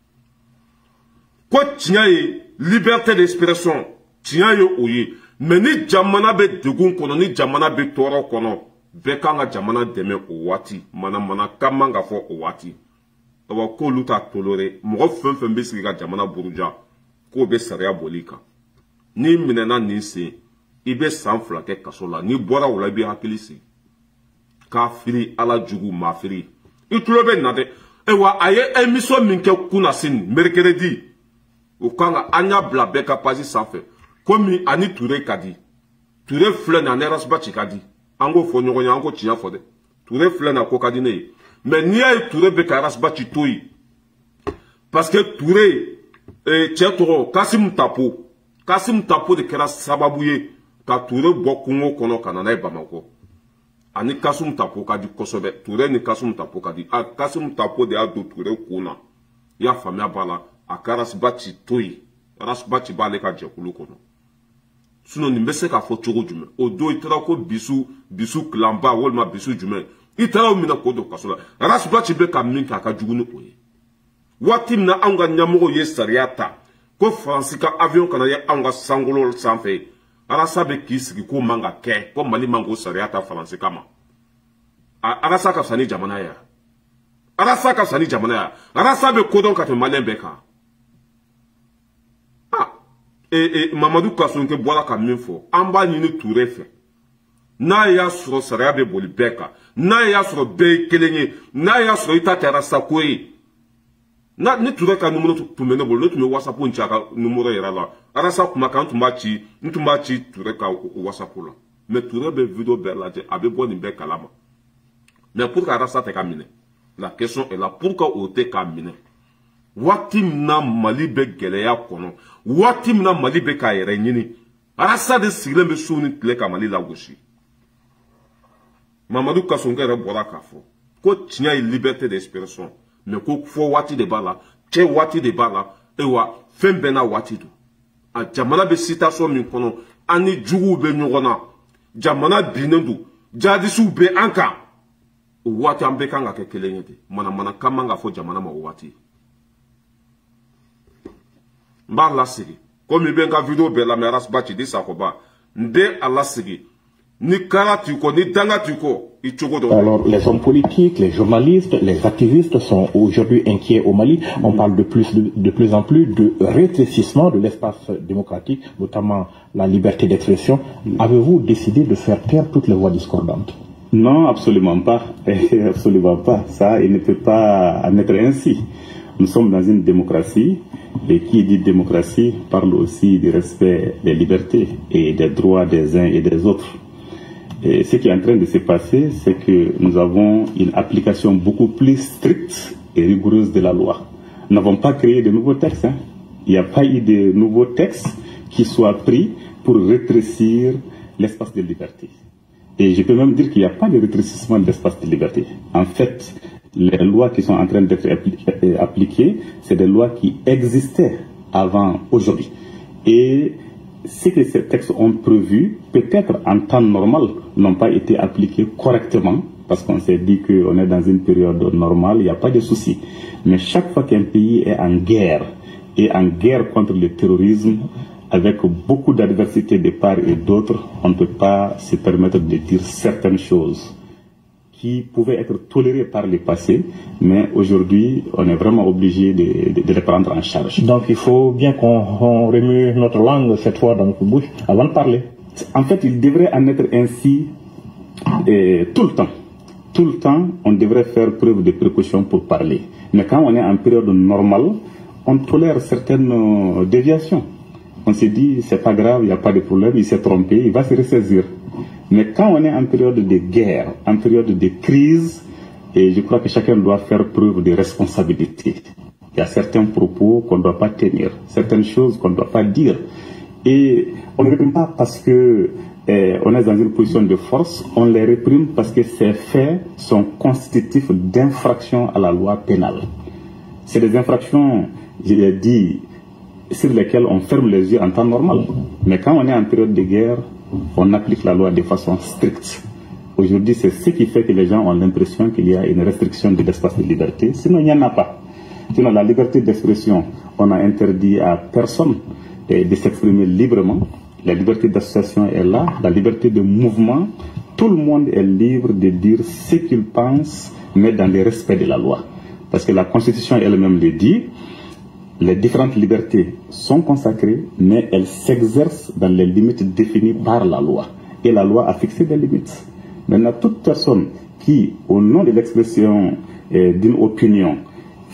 Ko tiɲɛ ye liberté d'expression, tiɲɛ ye o ye. Mais ni jamana bɛ degun kɔnɔ, ni jamana bɛ tɔɔrɔ kɔnɔ, bɛɛ kan ka jamana dɛmɛ o waati. Mana mana kan man ka fɔ o waati. Awa k'olu t'a toléré, mɔgɔ fɛn fɛn bɛ sigi ka jamana buruja, k'o bɛ sariya boli kan. N'i minɛna nin sen, i bɛ san fila kɛ kaso la. N'i bɔra o la, i bɛ hakili sigi. K'a firi ala jugu maa firi. I tulo bɛ na dɛ. Et wa aye émission minke kuna sin mercredi. Ou quand anya blabeka pasi sans fait. Comme ani Touré kadi. Touré flène en erasbachi kadi. Ango fo nyogonya ango tia fode. Touré flène à kokadi ne. Mais ni ay Touré beka erasbachi toyi. Parce que Touré eh tchetoro Kasim Tapo. Kasim Tapo de kera sababouye. Ka Touré bokungo kono kanana e Bamako. Ani Kasum Tapo kadi kosobe. Touré ni Kasum Tapo kadi. A Kasum Tapo de ado Touré kuna. Ya famia bala. A karasbachi toyi. Rasbachi bale ka jekulu kono. Sinon ni mbese ka fo chogo jume. Odo itara ko bisu bisu klamba wolma bisu jume. Itara o mina kodo kasola. Rasbachi be ka minka ka jugunu oye. Watim na anga nyamogo ye sariata. Ko Fransika avion kana ye anga sangolo sanfe. Arasa be kisiki ko manga ke. Ko mali mango sariata Fransika ma. Arasa ka sani jamana ya. Arasa ka sani jamana ya. Arasa be kodon ka te malen beka. Ah. E, e Mamadou Kasonke bola ka minfo. Amba ni Touré fe. Na ya suro saria be boli beka. Na ya suro be kelenye. Na ya suro ita terasa koe. Na ni Touré ka numero tumene bolo. Nutume WhatsApp unchaka numero yera la. Arasa kumaka ntumbachi. Ntumbachi Touré ka WhatsApp la. Mais Touré be video be la je. Abe boni be kalama. Mais pour qu'Arasa te kamine. La question est là. Pourquoi o te kamine? Watim na Mali be geleya kono. Watim na Mali be ka yere nyini. Arasa de siglen be souni tle ka Mali la goshi. Mamadou Kasonke re bola kafo. Ko tinya liberté d'expression. Mais ko fo wati de bala. Che wati de bala. Ewa fembe na wati do. A jamana be citation min kono. Ani jugu be nyogona. Jamana binendu. Jadisu be anka. Wati ambe kanga ke kelenyete. Mana mana kamanga fo jamana ma wati. Mba la sigi. Comme il y a une vidéo de la meras bâti de Sakoba. Nde à la sigi. Ni karatuko, ni dangatuko. Alors, les hommes politiques, les journalistes, les activistes sont aujourd'hui inquiets au Mali. On parle de plus, de, de plus en plus de rétrécissement de l'espace démocratique, notamment la liberté d'expression. Avez-vous décidé de faire taire toutes les voix discordantes? Non, absolument pas. Absolument pas. Ça, il ne peut pas en être ainsi. Nous sommes dans une démocratie, et qui dit démocratie parle aussi du respect des libertés et des droits des uns et des autres. Et ce qui est en train de se passer, c'est que nous avons une application beaucoup plus stricte et rigoureuse de la loi. Nous n'avons pas créé de nouveaux textes. Hein. Il n'y a pas eu de nouveaux textes qui soient pris pour rétrécir l'espace de liberté. Et je peux même dire qu'il n'y a pas de rétrécissement de l'espace de liberté. En fait, les lois qui sont en train d'être appliquées, c'est des lois qui existaient avant aujourd'hui. Et ce que ces textes ont prévu, peut-être en temps normal, n'ont pas été appliqués correctement, parce qu'on s'est dit qu'on est dans une période normale, il n'y a pas de souci. Mais chaque fois qu'un pays est en guerre, et en guerre contre le terrorisme, avec beaucoup d'adversité de part et d'autre, on ne peut pas se permettre de dire certaines choses qui pouvaient être tolérées par le passé, mais aujourd'hui, on est vraiment obligé de, de, de les prendre en charge. Donc il faut bien qu'on remue notre langue cette fois dans notre bouche avant de parler. En fait, il devrait en être ainsi eh, tout le temps. Tout le temps, on devrait faire preuve de précaution pour parler. Mais quand on est en période normale, on tolère certaines déviations. On se dit, c'est pas grave, il n'y a pas de problème, il s'est trompé, il va se ressaisir. Mais quand on est en période de guerre, en période de crise, et je crois que chacun doit faire preuve de responsabilité. Il y a certains propos qu'on ne doit pas tenir, certaines choses qu'on ne doit pas dire. Et on ne réprime pas parce que eh, on est dans une position de force, on les réprime parce que ces faits sont constitutifs d'infractions à la loi pénale. C'est des infractions, je l'ai dit, sur lesquelles on ferme les yeux en temps normal. Mais quand on est en période de guerre, on applique la loi de façon stricte. Aujourd'hui, c'est ce qui fait que les gens ont l'impression qu'il y a une restriction de l'espace de liberté. Sinon, il n'y en a pas. Sinon, la liberté d'expression, on a interdit à personne de s'exprimer librement. La liberté d'association est là, la liberté de mouvement. Tout le monde est libre de dire ce qu'il pense, mais dans le respect de la loi. Parce que la Constitution elle-même le dit. Les différentes libertés sont consacrées, mais elles s'exercent dans les limites définies par la loi. Et la loi a fixé des limites. Maintenant, toute personne qui, au nom de l'expression eh, d'une opinion,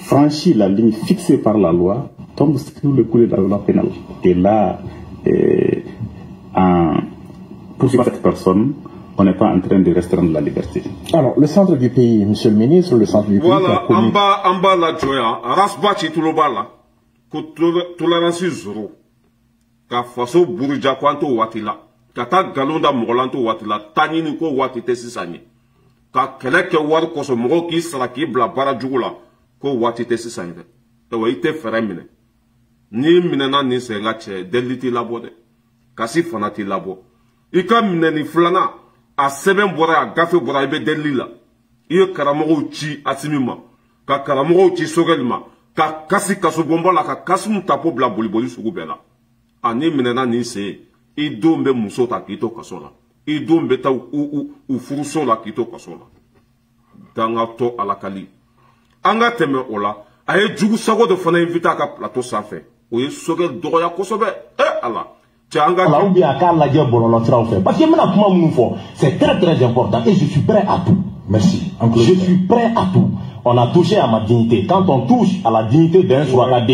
franchit la ligne fixée par la loi, tombe sous le coup de la loi pénale. Et là, eh, en, pour cette personne, on n'est pas en train de restreindre la liberté. Alors, le centre du pays, monsieur le ministre, le centre du pays... Voilà, en bas, en bas la joya, rasbachi tout le bas là, que tolérance zéro, ka faso burja kwanto watila, ka ta galonda molanto watila, tani ni ko watite sisani, ka keleke war koso mogo ki sara ki bla bara jugula, ko watite sisani de, ewa ite fere mine, ni mine na ni se nga che, deliti labo de, kasi fanati labo, ika mine ni flana, a seben bora a gafe bora ibe delila, iye karamogo chi asimima, ka karamogo chi sogelima, ka kasi kaso bomba la ka kasi mutapo bla boli boli sugu bela. Ani minena ni se, i dombe muso ta kito kaso la. I dombe ta u, u, u furuso la kito kaso la. Danga to alakali. Anga teme ola, aye jugu sago de fana invita ka plateau sanfɛ. Oye sogel dogoya kosobe, eh ala. Alors, ou bien à Karl Ladja Bololotra fait. Parce que maintenant, c'est très très important et je suis prêt à tout. Merci. Je suis prêt à tout. On a touché à ma dignité. Quand on touche à la dignité d'un Souakadé,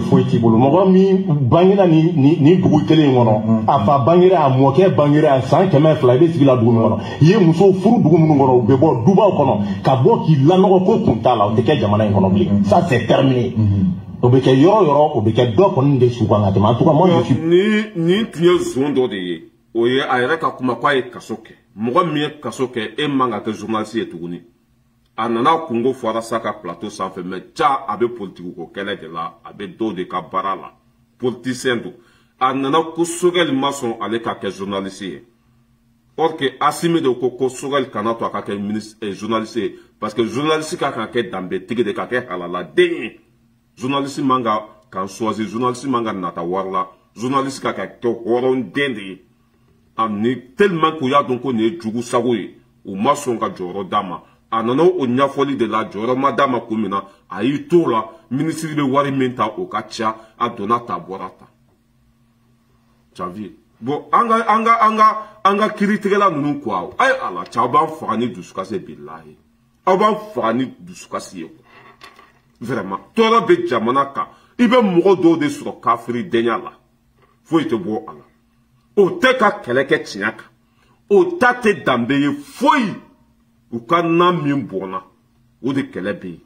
mon ami, Bangina ni ni ni Boukele Mono, Afa Bangira à Moké, Bangira à San, Kemen Flavé, Sivila Doumono, Yé Mousso, Fou Doumono, Bebo, Duba Kono, Kabo qui l'anoko Kuntala, ou Teke Jamana économique. Ça c'est terminé. Obeke yoro yoro obeke do kon de sukwanga te ma tuka mo ni ni tiye zondo de oye ayere ka kuma kwa e kasoke mo mi kasoke e manga ke journaliste e tuguni anana kungo fora saka plateau sans fait mais cha abe politique ko kele de la abe do de ka barala politicien do anana ko sogel mason ale ka ke journaliste or que asime de ko ko sogel kana to ka ke ministre journaliste parce que journaliste ka ka ke dambe tigi de ka ke halala de journaliste manga kan choisi journaliste manga nata warla journaliste ka ka to horon dende amni tellement ko ya donc on est jugu sagoye o mason ka joro dama anano o nyafoli de la joro madama komina ayi to la ministre de wari menta o kacha adona taborata chavi bon anga anga anga anga kiritigela nunu kwa ay ala chaba fani duskase billahi aba fani duskase vraiment toro be jamana ka ibe mogo do de suro kafiri denya la fo ite bo ala o te ka keleke tinyaka o tate dambe ye foi u ka na min bona o de kelebe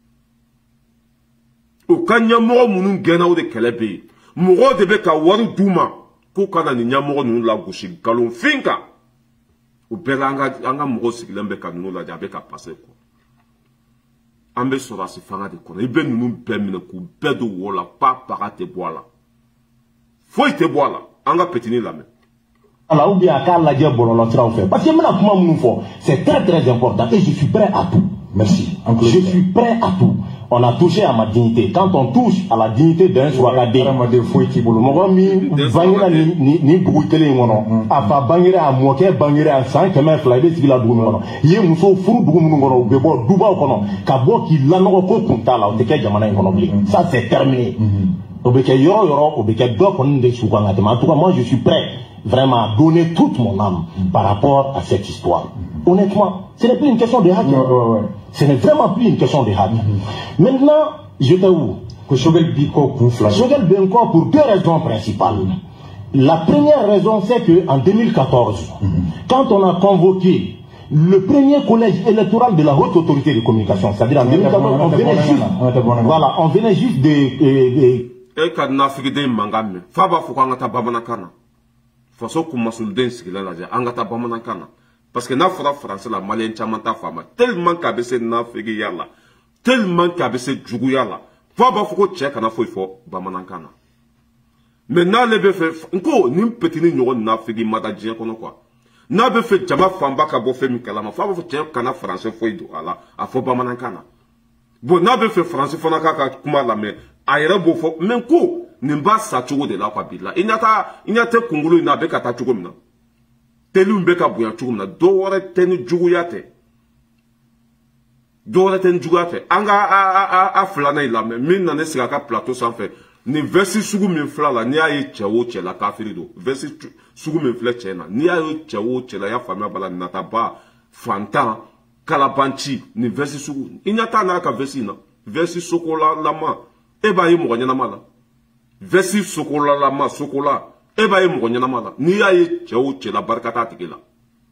o ka nyamogo munu gena o de kelebe mogo de be ka waru duma ko kana ni nyamogo nu la goshi galon finka o bela anga anga mogo sigilembe ka nu la jabe ka passer ko ambe sora si fanga de kono ibe nunu bemine ku bedo wola pa parate boala foi te boala anga petini la me alors ou bien à Karl Ladja Bololotra fait. Parce que maintenant, c'est très très important et je suis prêt à tout. Merci. Je suis prêt à tout. On a touché à ma dignité. Quand on touche à la dignité d'un Souakadé, mon ami, Bangira ni ni Boukele Mono, Afa Bangira à Moké, Bangira à San, Kemen Flavé, Sivila Doumono, Yé Mousso, Fou Doumono, Bebo, Duba Kono, Kabo qui l'anoko Kuntala, ou Teke Jamana économique. Ça c'est terminé. Obeke Yoro Yoro, Obeke Do Kon de Soukanga. En tout cas, moi je suis prêt vraiment à donner toute mon âme par rapport à cette histoire. Honnêtement, ce n'est plus une question de hack. Ouais, ouais, ouais. Ce n'est vraiment plus une question de hack. Mm-hmm. Maintenant, je t'avoue que Shogel Biko Shogel Biko pour deux raisons principales. La première raison, c'est qu'en deux mille quatorze, mm-hmm. quand on a convoqué le premier collège électoral de la haute autorité de communication, c'est-à-dire en deux mille quatorze, on venait juste, voilà, on venait juste de... Et quand on a fait des mangame, Faba Fukangata Babanakana. Faso kuma sulden sigila la ja angata bamana kana parce que na fora français la malien chamanta fama tellement kabese na fegi yalla tellement kabese jugu yalla fa ba fuko che kana foi fo bamana kana maintenant le be fe nko nim petini nyogo na fegi madajien kono quoi na be fe jama famba ka bo fe mi kala ma fa ba fo che kana français foi do ala a fo bamana kana bon na be fe français fona ka kuma la me ayra bo fo men ko nimba sa chugo de la kwa bila inyata inyate kungulu ina beka ta chugo mina telu mbeka buya chugo mina do wore tenu jugu yate do wore tenu jugu yate anga a a a a flana ila me min na ne siga ka plateau sans fait ni versi sugu min flala ni ayi chewo chela kafiri do versi sugu min fle chena ni ayi chewo chela ya famia bala nata ba fanta kalabanchi ni versi sugu inyata na ka versi na vesi sokola lama e ba ye mo ɲanama la vesi sokola lama sokola e ba ye mo ɲanama la ni y'a ye cɛ o cɛ la barika t'a tigi la.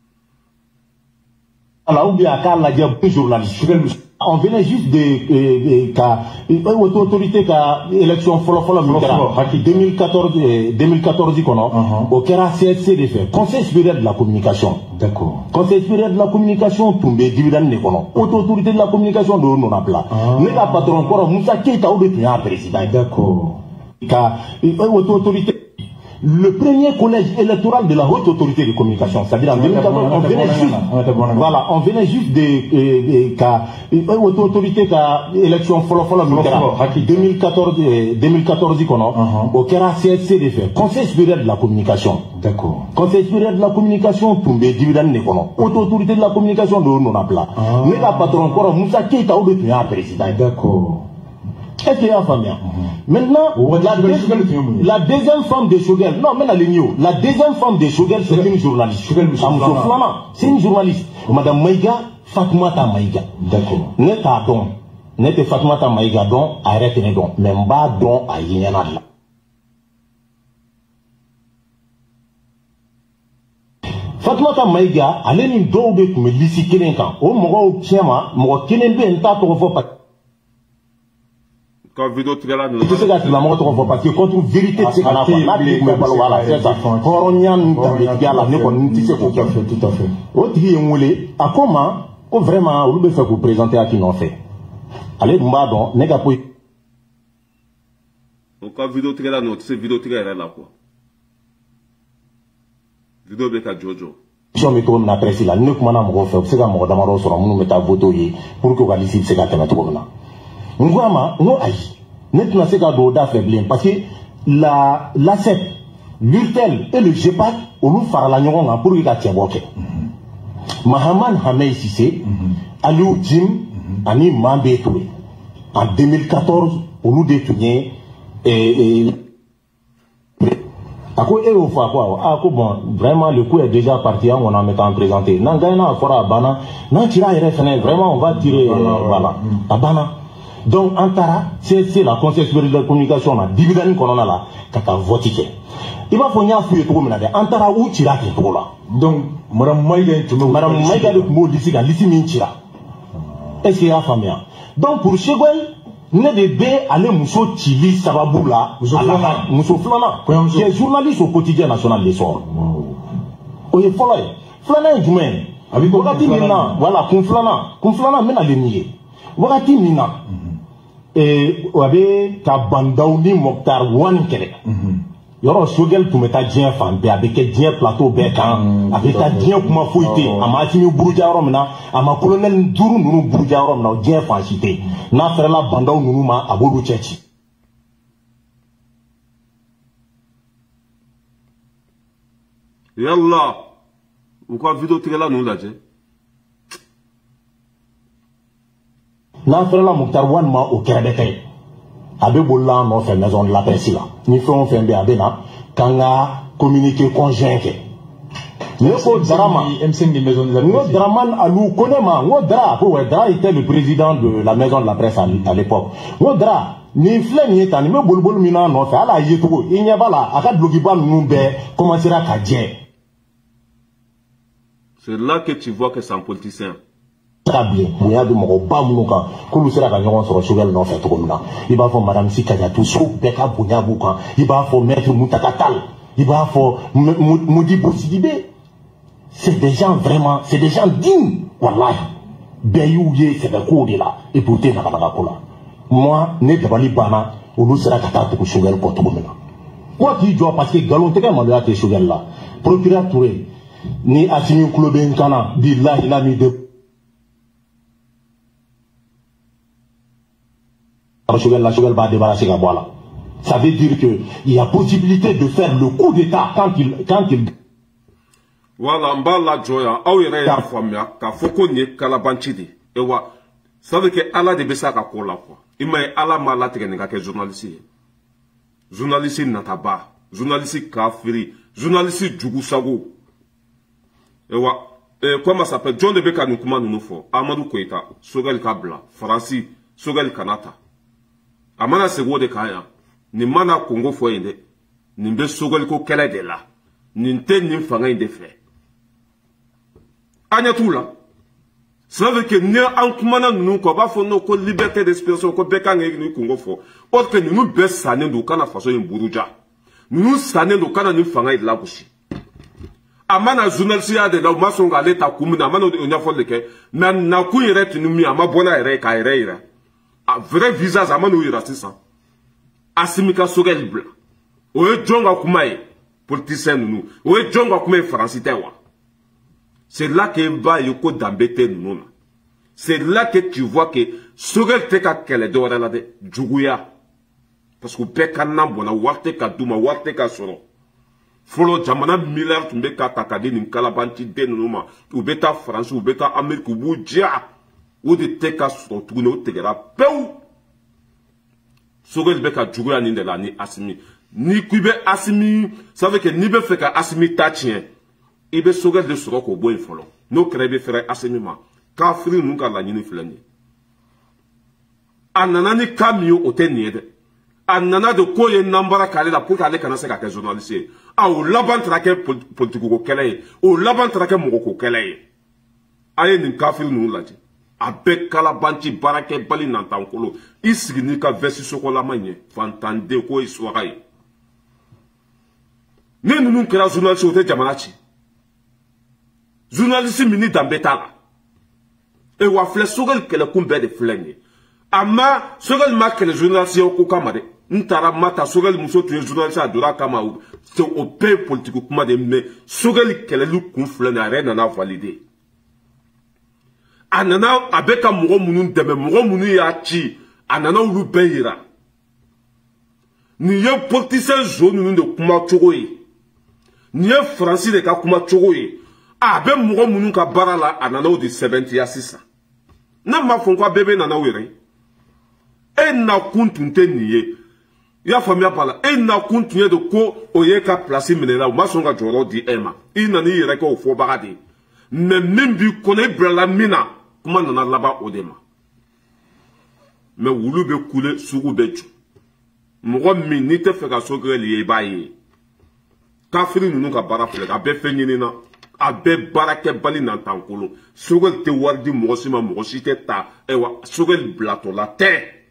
Alors, ou bien à Karl Ladjab, journaliste. On venait juste de l'autorité qui a élection deux mille quatorze, deux mille quatorze, au Kera C S C de fait. Conseil supérieur de la communication. D'accord. Conseil supérieur de la communication, tombé dividende de kono. Autorité de la communication de non appela. Mais la patron encore, Moussa Keita ou le président. D'accord. Autorité. Le premier collège électoral de la haute autorité de communication, c'est-à-dire en deux mille quatorze, on venait juste, voilà, on venait juste de, de, haute autorité qui a élection deux mille quatorze, deux mille quatorze, au Kera C S C de fait, Conseil supérieur de la communication. D'accord. Conseil supérieur de la communication, tombé dividende de kono. Haute autorité de la communication de non appela. Mais la patron encore, Moussa Keita ou le président. D'accord. Est-ce qu'il y a un famille? Maintenant, la, deuxi la deuxième femme de Shogel, non, mais la deuxième femme de Shogel, c'est une journaliste. C'est une journaliste. Madame Maïga, Fatoumata Maïga. D'accord. N'est pas don. N'est pas Fatoumata Maïga don, arrête les dons. Même pas don à Yéna. Fatoumata Maïga, elle est une don de me lissi Kelenkan. Au Moro Tchema, Moro Kelenbe, un tas de refos. Quand vidéo tu là, tu sais que la mort on parce que contre vérité c'est qu'on a fait là tu me parles voilà c'est ça coronian ta la ne kon tu sais quoi tout à fait au tri moulé à comment ko vraiment on peut faire pour présenter à qui non fait allez mba don nega po quand vidéo tu là non tu sais vidéo tu là là quoi vidéo be ka jojo si on me tourne na presse là ne comment na mo fait c'est que mo damaro so mo meta voto yi pour que ka lisi c'est ka tena to na Ngouama, non aïe. Maintenant, c'est qu'à Doda faiblin. Parce que la, la C E P, l'Urtel et le G P A C, on nous fera la nyonga pour qu'il y ait Tiaboke. Mahaman Hamey Sissé, Aliou Jim, Ani Mambe Toué. En deux mille quatorze, on nous détournait et. À quoi est au fa quoi? Ah, bon, vraiment, le coup est déjà parti, on en mettant présenté. Nangana, Fora, Bana, Nan tira et vraiment, on va tirer, voilà, à Bana. Donc, Antara, c'est la Conseil supérieur de la communication, la dividende qu'on a là, quand on vote. Il va falloir fouiller tout le monde. Antara ou tira qui est trop là. Donc, Madame Maïga, Madame Maïga, le mot d'ici, l'ici, tira. Est-ce qu'il y a famille? Donc, pour Chegouel, ne devait aller Mousso Chili Sababoula, Mousso Flana, qui est journaliste au quotidien national des soirs. Oui, Flana, Flana est du même. Voilà, Conflana, Conflana, mène à l'émier. Wakati mina et wabe ka bandauni Mokhtar wan kele yoro Shogel tu meta dien fan be avec dien plateau be kan avec ta dien kuma foité ama tini buruja rom na ama colonel duru nunu buruja rom na dien fan cité na fera la bandaw nunu ma abolu chechi yalla ou quoi vidéo tigala nous là j'ai n'a fait la Mokhtar wan ma au Kérébété. Abe bolla non fait maison de la presse là. Ni fait on fait un bé na kanga communiqué conjoint ke. Ne ko drama M cinq de maison de la presse. No draman alou konema, no dra ko ouais dra était le président de la maison de la presse à l'époque. No dra ni flem ni tan me bolbol mina non fait ala yeto il n'y a pas là aka blogiba nous be commencera ka dien. C'est là que tu vois que c'est un politicien. Très bien. Il y a des gens qui ont comme c'est la réunion sur le Shogel non fait comme là. Il va faire Madame Sikaya tout sous Beka Bouniabouka. Il va faire Maître Moutakatal. Il va faire Moudi Boussidibé. C'est des gens vraiment, c'est des gens dignes. Wallahi. Beyouye, c'est des coups de là. Et pour te n'a pas la moi, ne te bali bana, ou nous sera kata pour Shogel pour tout le monde. Quoi qu'il doit parce que Galon Teka m'a dit Shogel là. Procureur Touré, ni Assimi Kloben Kana, dit là, il a mis de la Shogel va débarrasser la boîte. Ça veut dire qu'il y a possibilité de faire le coup d'état quand il quand il voilà mba la joya aw yere ya famia ka foko ni kalabanchidi e wa ça veut que ala de besa ka ko la quoi ima ala mala tene ka ke journaliste journaliste nataba journaliste kafiri journaliste jugusago e wa e comment ça s'appelle John de Beka nous comment nous font Amadou Koita Shogel Kabla Francis Sogel Kanata. Amana sego de kaya. Ni mana Congo foyende. Ni be Sogel ko kele de la. Ni nte ni fanga inde fe. Anya tout là. Cela veut que nous en nous ko ba fo no ko liberté d'expression ko beka ngi ni Congo fo. Or que nous be sané do kana façon imburuja. Nous sané do kana ni fanga ide la bushi. Amana journaliste ya de la masonga leta kumuna amana onya fo leke na na ku yere tunumi ama bona yere ka yere ira. A vrai visage amana ira ça. Asimika Sogel bla. Oye jonga kumae politicien nous. Oye jonga kumae français wa. C'est là que va yoko d'embêter nous. C'est là que tu vois que Sogel teka kele de wala de juguya. Parce que beka nambona warte ka duma warte ka soro. Folo jamana milliard tumbe ka takade ni kalabanti de numa. Ubeta France, ubeta Amérique, ubujia. Ou de teka soro tugune o tegera peu. Sogel beka juguya ni de la ni asimi. Ni kuibe asimi, ça veut que ni be feka asimi tachien. Ibe Sogel de soro ko boy folo. No krebe fere asimi ma. Ka fri nunka la nyini flani. Anana ni kamio ote niede. Anana de koye nambara kale la pour kale kana se ka journaliste. A o laban trake politiko ko kele. O laban trake mo ko kele. Aye ni ka fri nu laji. Abe kala banti barake bali nantankolo. Isigi ni ka versi sokola manye. Fantande ko iswarai. Ne nunu kera journaliste ote jamanachi. Journaliste mini d'ambetala. Et wafle Sogel kele kumbe de flenge. Ama Sogel ma kele journaliste yoko kamade. Ntara mata Sogel muso tuye journaliste adora kama ou. C'est au pays politique kuma de me. Sogel kele lu kum flenge a rien na validé. Anana abeka muro munu deme muro munu ya chi. Anana ulu beira. Ni ye politicien jaune nunu de kuma chogoye. Ni ye Francis de ka kuma chogoye. Ah, ben mouron mounou ka barala anana de seventy ya sisa. Na ma fonkwa bébé nana were. E na kuntunte niye. Ya famia pala. E na kuntunye de ko oye ka plasi menela. Ma songa joro di ema. I nani yere ko ufo bagadi. Me mimbi kone brala mina. Kuma nana laba odema. Me wulu be kule sugu beju. Mouron mi ni te feka sogre liye baye. Kafri nounou ka bara fule. A be fenyini na. Abe barake bali nantankolo. Sogel te wardi mwosima mwosite ta. Ewa Sogel blato la te.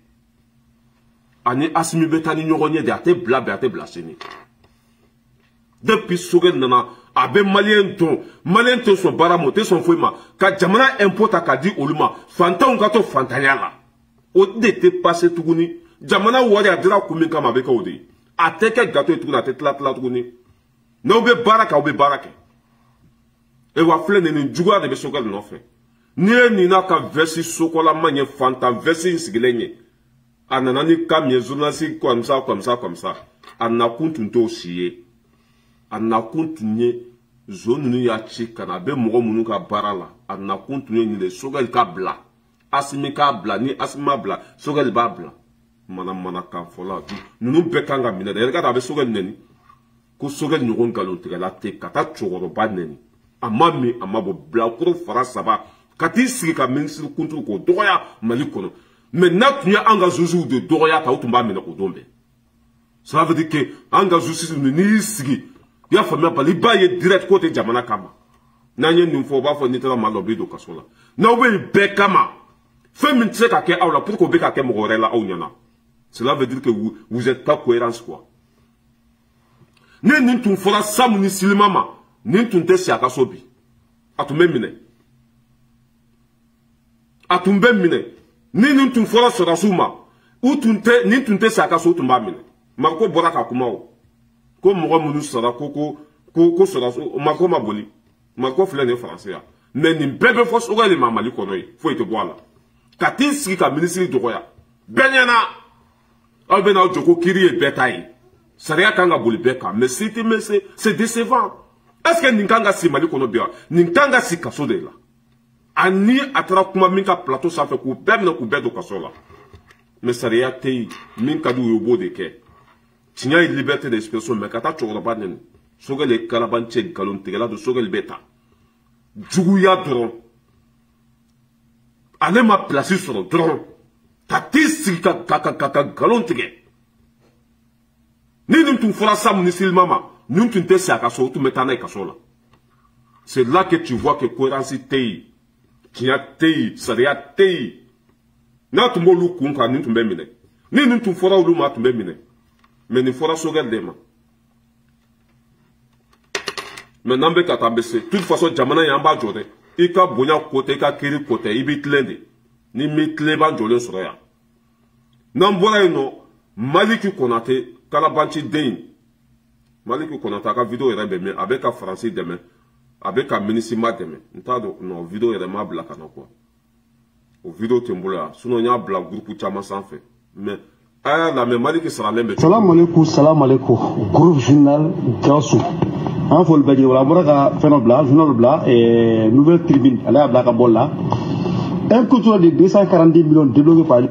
Ani asimi betani nyoronye de ate blabe ate blaseni. Depuis Sogel nana. Abe malien ton. Malien ton son baramote son fouima. Ka jamana impota ka di oluma. Fanta ungato fantanyala. Ode te passe tuguni. Jamana wari adira kumika mabeka ode. Ateke gato etuguna ate tla tla tuguni. Na ube baraka ube barake. E wa flene ni jugwa de be Sogel no fe. Ni ni na ka versi sokola manye fanta versi sigilenye. Anana ni kamye journaliste comme ça comme ça comme ça. Anna kuntunto siye. Anna kuntunye zone ni ya chika na be mo munu ka barala. Anna kuntunye ni le Sogel ka bla. Asimi ka bla ni asima bla. Sogel ba bla. Mana mana ka fola. Nunu bekanga mina de regarde be Sogel neni. Ko Sogel nyogon galon te la te kata chogoro ba neni. Amami amabo blakuro fara saba kati sigi ka ministre kuntu ko doya mali kono mais natunya anga zuzu de doya ta utumba mena ko dombe ça veut dire que anga zuzu ni sigi ya famia bali baye direct côté jamana kama nanye numfo ba fo nitala malobi do kasola na obe be kama fait min tseka ke awla pour ko be ka ke mo gorela au nyana cela veut dire que vous vous êtes pas cohérence quoi ne nintum fora samuni silimama Nintunte si akasobi. Atumbe mine. Atumbe mine. Ni nintun fora sorasuma. Utunte, nintunte si akaso utumba mine. Marko boraka kumao. Ko mwa munu sara koko, koko sorasu, marko maboli. Marko flene français ya. Mais ni bebe fos oga li mamali konoy. Faut ite boala. Kati siki ka ministri dokoya. Benyana. Albena ojoko kiri e betayi. Saria kanga boli beka. Mais c'était, mais c'est décevant. Est-ce que Ninkanga si mali kono bia? Ninkanga si kaso de la. Ani atara kuma minka plateau sa fe ku bem na ku bedo kaso la. Mais ça réate minka du yobo de ke. Tinya liberté d'expression mais kata chokora banen. Sogel e kalabanche galon tegala de Sogel beta. Juguya dron. Allez ma place sur le dron. ka t'i sigi ka ka ka ka ka nkalon tigɛ ni nin tun fɔra sa municiplement ma nin tun tɛ se a ka so o tun bɛ taa n'a ye kaso la. C'est là que tu vois que cohérence tɛ yen tiɲɛ tɛ yen sariya tɛ yen n'a tun b'olu kun kan nin tun bɛ minɛ ni nin tun fɔra olu ma a tun bɛ minɛ mais nin fɔra Sogɛl de ma. Maintenant bɛ ka taa bɛ se toute façon jamana in an b'a jɔ dɛ i ka bonya côté i ka kiri côté i b'i tilen de ni mi tilen b'an jɔlen sɔrɔ yan n'an bɔra yen nɔ Maliki Konate Kalabanci den Maliki Konate a ka vidéo yɛrɛ bɛ min a bɛ ka Faransi dɛmɛ a bɛ ka MINUSMA dɛmɛ n t'a dɔn non vidéo yɛrɛ m'a bila ka na quoi o vidéo tɛ n bolo yan sinon n y'a bila groupe caman sanfɛ mais a y'a lamɛn Maliki saralen bɛ. Salam alaikum salam alaikum groupe journal Gawusu an foli bɛɛ wala bɔra ka fɛn dɔ bila journal bila nouvelle tribune ale y'a bila ka bɔ la un coût de deux cent quarante-dix millions débloqué par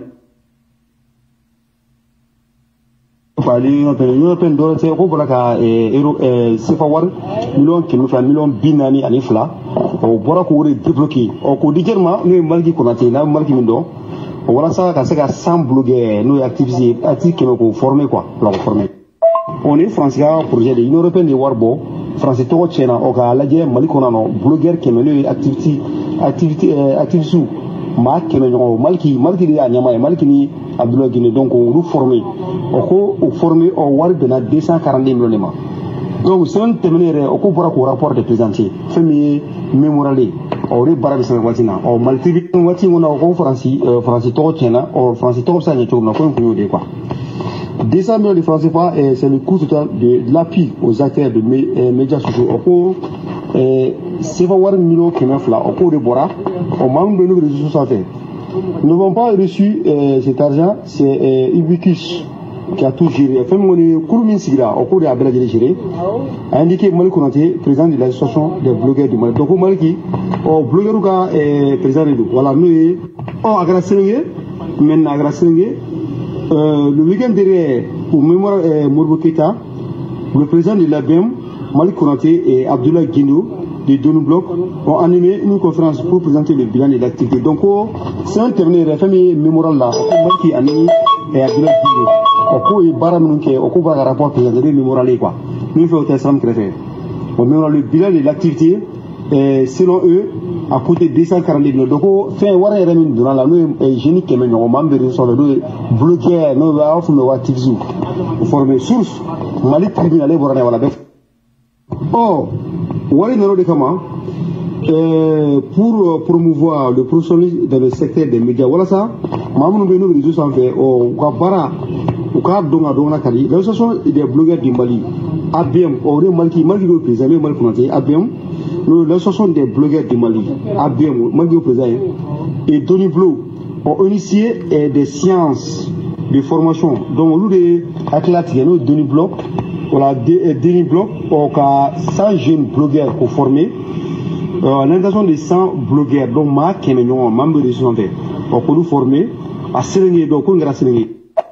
par l'Union européenne dɔrɔn tɛ ko bɔra ka euro sefa wari miliyɔn kɛmɛ fila miliyɔn bi naani ani fila o bɔra k'o de débloqué ɔ k'o di jɛni ma n'o ye Maliki Konate n'a bɛ Maliki min dɔn o walasa ka se ka san bloqué n'o ye activité activité kɛmɛ k'o former quoi bila k'o former on est France ka projet de Union européenne de wari bɔ France tɔgɔ tiɲɛna o k'a lajɛ Mali kɔnɔ nɔ blogueur kɛmɛ n'o ye activité activité activiste maa kɛmɛ ɲɔgɔn Maliki Maliki de y'a ɲɛmaa ye Maliki ni Abdoulaye Guinée donc olu formé o ko o formé o wari bɛnna deux cent quarante-deux millions de ma donc semaine tɛmɛnen yɛrɛ o ko bɔra k'o rapport de présenter fɛn min ye mémoral ye o de baara bɛ sɛbɛn waati na ɔ Mali T V waati in kɔnɔ o ko Faransi Faransi tɔgɔ tiɲɛna ɔ Faransi tɔgɔ bɛ se ka ɲɛ cogo min na ko in kun y'o de ye quoi. deux cents millions de francs C F A, c'est le coût total de, de l'appui aux acteurs de mé, euh, médias sociaux. Au cours, C F A war millions qui m'ont fait au cours de Bora, au membre de nos réseaux sociaux. Nous n'avons pas reçu euh, cet argent, c'est euh, Ubiquus qui a tout géré. Enfin, mon Kouroumine Sigra, au cours de Abela géré, a indiqué Mali Konate, président de l'association des blogueurs du Mali. Donc, au Mali, au blogueur est président de nous. Voilà, nous, on a grâce maintenant à grâce Euh, le week-end dernier, pour mémoire euh, Morbo Keita, le président de l'A B M, Mali Konate et Abdoulaye Guindo de Donou Bloc ont animé une conférence pour présenter le bilan de l'activité. Donc, oh, c'est un terminé, la famille mémorale là, Mali qui animé et Abdoulaye Guindo. Oko et Baramunke, Oko Baga rapport présenté le mémorale quoi. Nous faisons au Teslam Créfé. Au mémorale, le bilan de l'activité, euh, selon eux, a coûté deux cent quarante millions. Donc, fin wara yɛrɛ min donna la n'o ye génie kɛmɛ ɲɔgɔn ma an bɛ réseau sanfɛ n'o ye blogueur n'o b'a fɔ o ma ko activiste o formé source Mali tribune ale bɔra n'a ye wala bɛɛ. Ɔ wari nana o de kama pour promouvoir le professionnalisme dans le secteur des médias walasa maa minnu bɛ yen n'o bɛ réseau sanfɛ ɔ u ka baara u k'a dɔn ka dɔn ka kadi l'association des blogueurs du Mali A B M ɔ o de ye Maliki Maliki de président n'o ye Mali Konate A B M. L'association des blogueurs du Mali, A B M, Malgré président, et Donou Bloc ont initié des séances de formation. Donc, nous, les athlètes, nous, Donou Bloc, voilà, Donou Bloc, ont cent jeunes blogueurs pour former. L'intention de cent blogueurs, donc, ma Kéménon, membre de son fait, pour nous former à Séréné, donc, on a Séréné.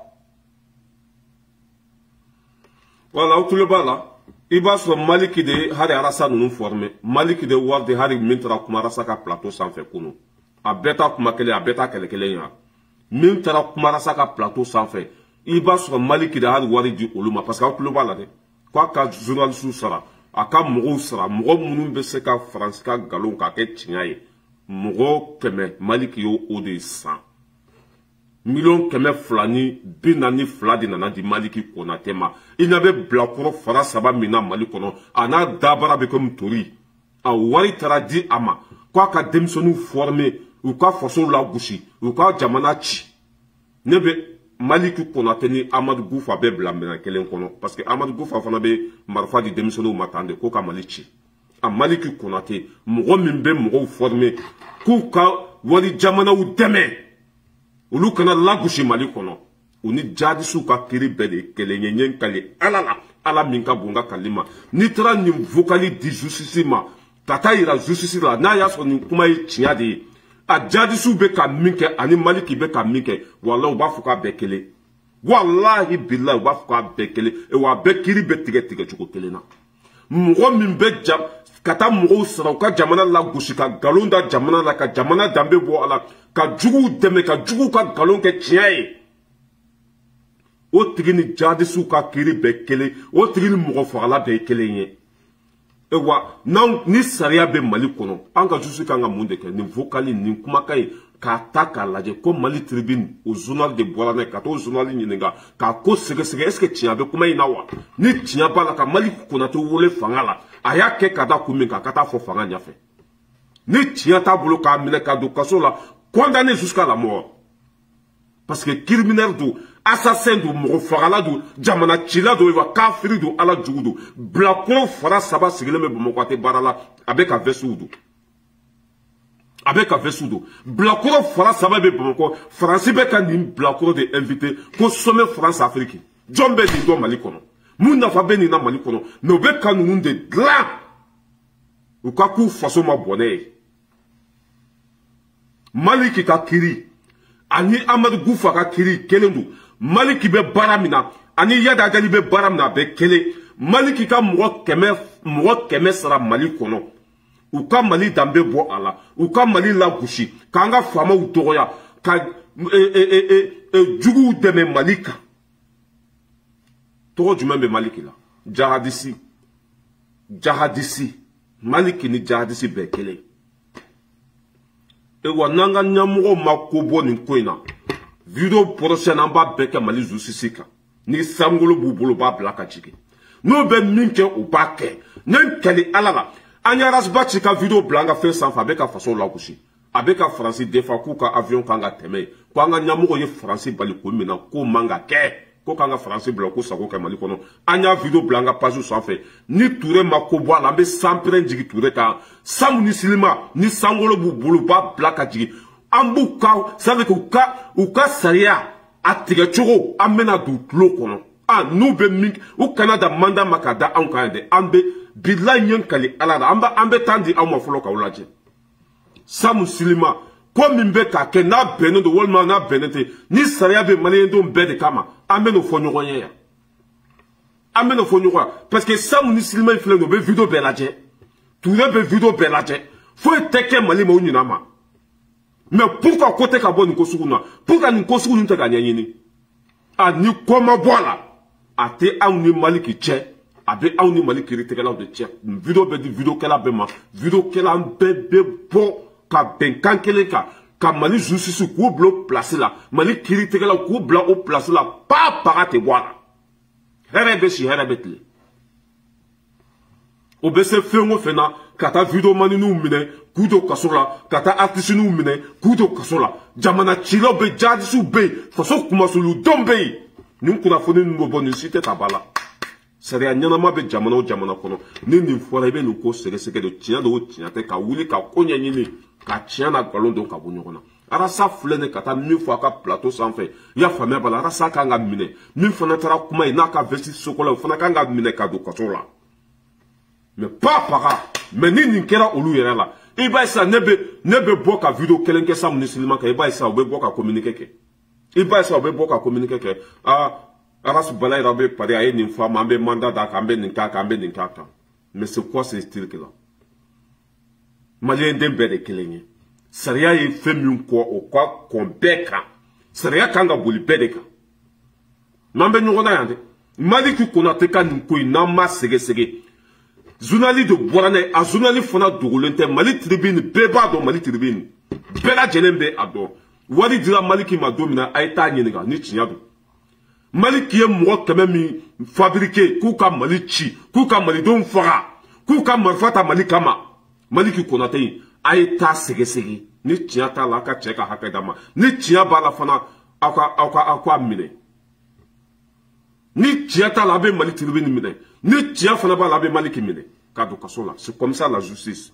Voilà, tout le bas là. I b'a sɔrɔ Maliki de hari arasa ninnu formé Maliki de wari de hari min taara kuma arasa ka plateau sanfɛ kunu a bɛɛ ta kuma kelen a bɛɛ ta kɛlɛ kelen ya min taara kuma arasa ka plateau sanfɛ i b'a sɔrɔ Maliki de hari wari di olu ma parce que aw tulo b'a la dɛ k'a ka journaliste sara a ka mɔgɔw sara mɔgɔ minnu bɛ se ka Faransi ka nkalon k'a kɛ tiɲɛ ye mɔgɔ kɛmɛ Maliki y'o o de san million kɛmɛ fila ni bi naani fila de nana di Maliki Konate ma i ɲa bɛ bilakɔrɔ fara saba min na Mali kɔnɔ a n'a dabara bɛ komi tori a wari taara di a ma k'a ka denmisɛnninw former u ka faso lagosi u ka jamana ci ne bɛ Maliki Konate ni Amadu Gufa bɛ bila minɛn kelen kɔnɔ parce que Amadu Gufa fana bɛ marifa di denmisɛnninw ma tan de ko ka Mali ci a Maliki Konate mɔgɔ min bɛ mɔgɔw former k'u ka wari jamanaw dɛmɛ olu kana lagosi Mali kɔnɔ u ni jadisiw ka kiri bɛɛ de kelen ye ɲɛ kali ala la ala min ka bon ka kali ma n'i taara nin vocali di justice ma ka taa yira justice la n'a y'a sɔrɔ nin kuma ye tiɲɛ de ye a jadisiw bɛ ka min kɛ ani Maliki bɛ ka min kɛ walahi u b'a fɔ k'a bɛɛ kelen walahi bilahi u b'a fɔ k'a bɛɛ kelen wa a bɛɛ kiri bɛ tigɛ tigɛ cogo kelen na mɔgɔ min bɛ ja ka taa mɔgɔw sara u ka jamana la gosi ka nkalon da jamana la ka jamana danbe bɔ a la ka juguw dɛmɛ ka juguw ka nkalon kɛ tiɲɛ ye o tigi ni jihadisiw ka kiiri bɛɛ kelen o tigi ni mɔgɔ fagala bɛɛ ye kelen ye e wa n'anw ni sariya bɛ Mali kɔnɔ an ka justice kan ka mun de kɛ nin vocali nin kumakan ye k'a ta k'a lajɛ ko Mali Tribune o journal de bɔra n'a ye ka t'o journal ɲininka k'a ko sɛgɛsɛgɛ est-ce que tiɲɛ bɛ kuma in na wa ni tiɲɛ b'a la ka Mali Konate wele fanga la a y'a kɛ ka da kun min kan ka taa fɔ fanga ɲɛfɛ ni tiɲɛ t'a bolo k'a minɛ ka don kaso la condamné jusqu'à la mort parce que criminel don assassin don mɔgɔ fagala don jamana cila don wa kafiri don ala jugu don bilakoro fara saba sigilen bɛ Bamakɔ a tɛ baara la a bɛ ka vɛsiw don a bɛ ka vɛsiw don bilakoro fara saba bɛ Bamakɔ Faransi bɛ ka nin bilakoro de invité ko sommet France Afrique jɔn bɛ nin dɔn Mali kɔnɔ mun nafa bɛ nin na Mali kɔnɔ mais u bɛ ka ninnu de dilan u ka k'u faso ma bɔnɛ ye Maliki ka kiri ani Amadu Gufa ka kiri kelen don Maliki bɛ baara min na ani Yada Gali bɛ baara min na a bɛ kelen Maliki ka mɔgɔ kɛmɛ mɔgɔ kɛmɛ sara Mali kɔnɔ u ka Mali danbe bɔ a la u ka Mali lagosi k'an ka faamaw dɔgɔya ka juguw dɛmɛ Mali kan tɔgɔ jumɛn bɛ Maliki la jahadisi jahadisi Maliki ni jahadisi bɛɛ kelen e wa n'an ka ɲɛmɔgɔw ma ko bɔ nin ko in na video prochaine an b'a bɛɛ kɛ Mali justice kan ni sankolo b'u bolo b'a bila ka jigin n'o bɛ min kɛ u b'a kɛ ne kɛli ala la an ye Arasba ci ka video bila an ka fɛn sanfɛ a bɛ ka faso lagosi a bɛ ka Faransi defa k'u ka avion kan ka tɛmɛ ko an ka ɲɛmɔgɔ ye Faransi bali ko min na k'o man ka kɛ ko k'an ka Faransi bila ko sago kɛ Mali kɔnɔ an y'a video bila an ka page sanfɛ ni Ture ma ko bɔ a la an bɛ sanpɛrɛn jigin Ture kan Samu ni Silima ni sankolo b'u bolo b'a bila ka jigin an b'u ka ça veut dire u ka u ka sariya a tigɛ cogo an bɛna don tulo kɔnɔ ah n'u bɛ min u kana da mandat ma ka da anw kan yan dɛ an bɛ bilahi ɲɛ kali ala la an bɛ an bɛ temps di aw ma fɔlɔ k'aw lajɛ Samu Silima ko min bɛ k'a kɛ n'a bɛnnen don walima n'a bɛnnen tɛ ni sariya bɛ maliyɛndenw bɛɛ de kama an bɛ n'o fɔ ɲɔgɔn ye yan an bɛ n'o fɔ ɲɔgɔn ye parce que Samu ni Silima in filɛ nin ye u bɛ video bɛɛ lajɛ Ture bɛ video bɛɛ lajɛ foyi tɛ kɛ Mali ma u ɲin'a ma mais pourquoi ko tɛ ka bɔ nin ko sugu na pourquoi nin ko sugu nin tɛ ka ɲɛɲini a ni ko ma bɔ a la a tɛ anw ni Maliki cɛ a bɛ anw ni Mali kiiritigɛlaw de cɛ video bɛ di video kɛla bɛɛ ma video kɛla bɛɛ bɛ bɔ ka bɛnkan kelen kan ka Mali justice k'u bila o place la Mali kiiritigɛlaw k'u bila o place la pa paga tɛ bɔ a la hɛrɛ bɛ si hɛrɛ bɛ tile o bɛ se fɛn o fɛn na ka taa video manininw minɛ k'u to kaso la ka taa artisininw minɛ k'u to kaso la jamana cilaw bɛ jihadisiw bɛ yen faso kumasulu dɔn bɛ yen nin kunnafoni ninnu bɛ bɔ nin si tɛ ta ba la sariya ɲɛnama bɛ jamana o jamana kɔnɔ ni nin fɔra i bɛ nin ko sɛgɛsɛgɛ de tiɲɛ don o tiɲɛ tɛ ka wuli ka ko ɲɛɲini ka tiɲɛ na nkalon don ka bɔ ɲɔgɔn na Arasa filɛ ne ka taa min fɔ a ka plateau sanfɛ i y'a faamuya b'a la Arasa kan ka minɛ min fana taara kuma ye n'a ka vesti sokola o fana kan ka minɛ ka don kaso la mais pas paga mais ni nin kɛra olu yɛrɛ la i b'a ye sisan ne bɛ ne bɛ bɔ ka video kelen kɛ Samu ni Silima kan i b'a ye sisan u bɛ bɔ ka communiqué kɛ i b'a ye sisan u bɛ bɔ ka communiqué kɛ ah Arasu Bala yɛrɛ bɛ pari a ye nin fɔ a ma an bɛ mandat d'a kan an bɛ nin k'a kan an bɛ nin k'a kan mais c'est quoi ce truc là maliyɛnden bɛɛ de kelen ye sariya ye fɛn min kɔ o ka kɔn bɛɛ kan sariya kan ka boli bɛɛ de kan mais an bɛ ɲɔgɔn na yan dɛ Maliki Konate ka nin ko in n'an ma sɛgɛsɛgɛ journaliste de bɔra n'a ye a journaliste fana dogolen tɛ Mali Tribune bɛɛ b'a dɔn Mali Tribune bɛɛ lajɛlen bɛ a dɔn wari dira Maliki ma don min na a ye taa ɲininka ni tiɲɛ don Maliki ye mɔgɔ kɛmɛ min fabriqué k'u ka Mali ci k'u ka malidenw faga k'u ka marifa ta Mali kama Maliki Konate in a ye taa sɛgɛsɛgɛ ni tiɲɛ t'a la a ka cɛ ka hakɛ d'a ma ni tiɲɛ b'a la fana aw ka aw ka aw ka minɛ ni tiɲɛ t'a la a bɛ Mali Tribune minɛ ni tiɲɛ fana b'a la a bɛ Maliki minɛ ka don kaso la c'est comme ça la justice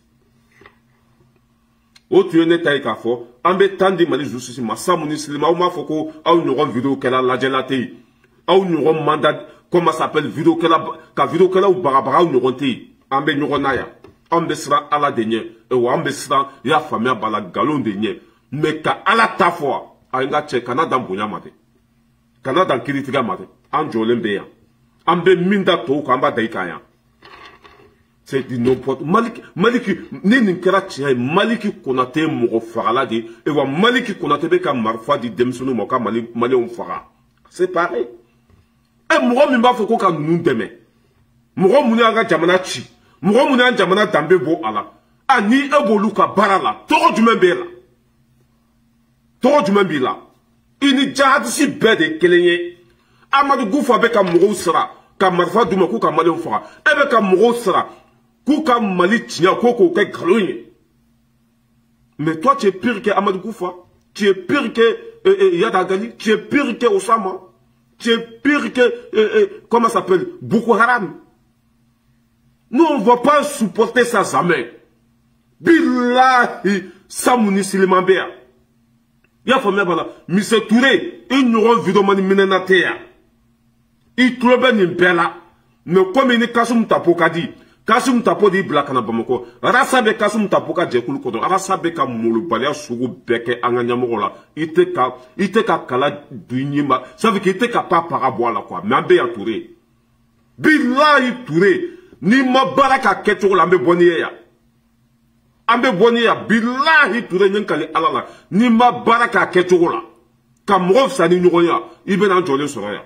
o tun ye ne ta ye k'a fɔ an bɛ temps di Mali justice ma Samu ni Silima aw m'a fɔ ko aw ɲɔgɔn video kɛla lajɛla tɛ yen aw ɲɔgɔn mandat comment ça s'appelle video kɛla ka video kɛlaw bagabaga aw ɲɔgɔn tɛ yen an bɛ ɲɔgɔn na yan an bɛ siran Ala de ɲɛ wa an bɛ siran i y'a faamuya b'a la nkalon de ɲɛ mais ka Ala ta fɔ a ye n ka cɛ kana dan bonya ma dɛ kana dan kiiritigɛ ma dɛ an jɔlen bɛ yan an bɛ min da tɔw kan an b'a da i kan yan C'est du n'importe Maliki Maliki ni ni kera tia Maliki Konate mo fagala di e wa Maliki Konate be ka marfa di demsonu mo ka Mali Mali on faga. C'est pareil. E mo mi ba foko ka nu deme. Mo mo ni anga jamana chi. Mo mo ni anga jamana dambe bo ala. Ani ebolu ka barala. Toro du membela. Toro du membela. Ini jahadisi bede kelenye. Amadou Goufa be ka mo sera ka marfa du mo ka Mali on faga. E be ka mo sera Kouka Mali tia koko ke galogne. Mais toi tu es pire que Amadou Goufa, tu es pire que euh, euh, Yada Gali, tu es pire que Osama, tu es pire que euh, euh, comment ça s'appelle Boko Haram. Nous on ne va pas supporter ça jamais. Billahi Samouni Silimambea. Ya famille bala, Mister Touré, ils n'auront vu de mani menenatea. Ils trouvent une bella, mais comme il est Kassoum Tapokadi. Kasum tapo di black na bamako rasa be kasum tapo ka jekulu kodo rasa be ka mulu balia sugu beke anganya mogola ite ka ite ka kala dunyima ça veut que ite ka pa para boala quoi mais ambe ya Touré billahi Touré ni ma baraka keto la ambe boniye ya ambe boniye ya billahi Touré nyankali alala ni ma baraka keto la ka mo sa ni nyoya ibe na jole soroya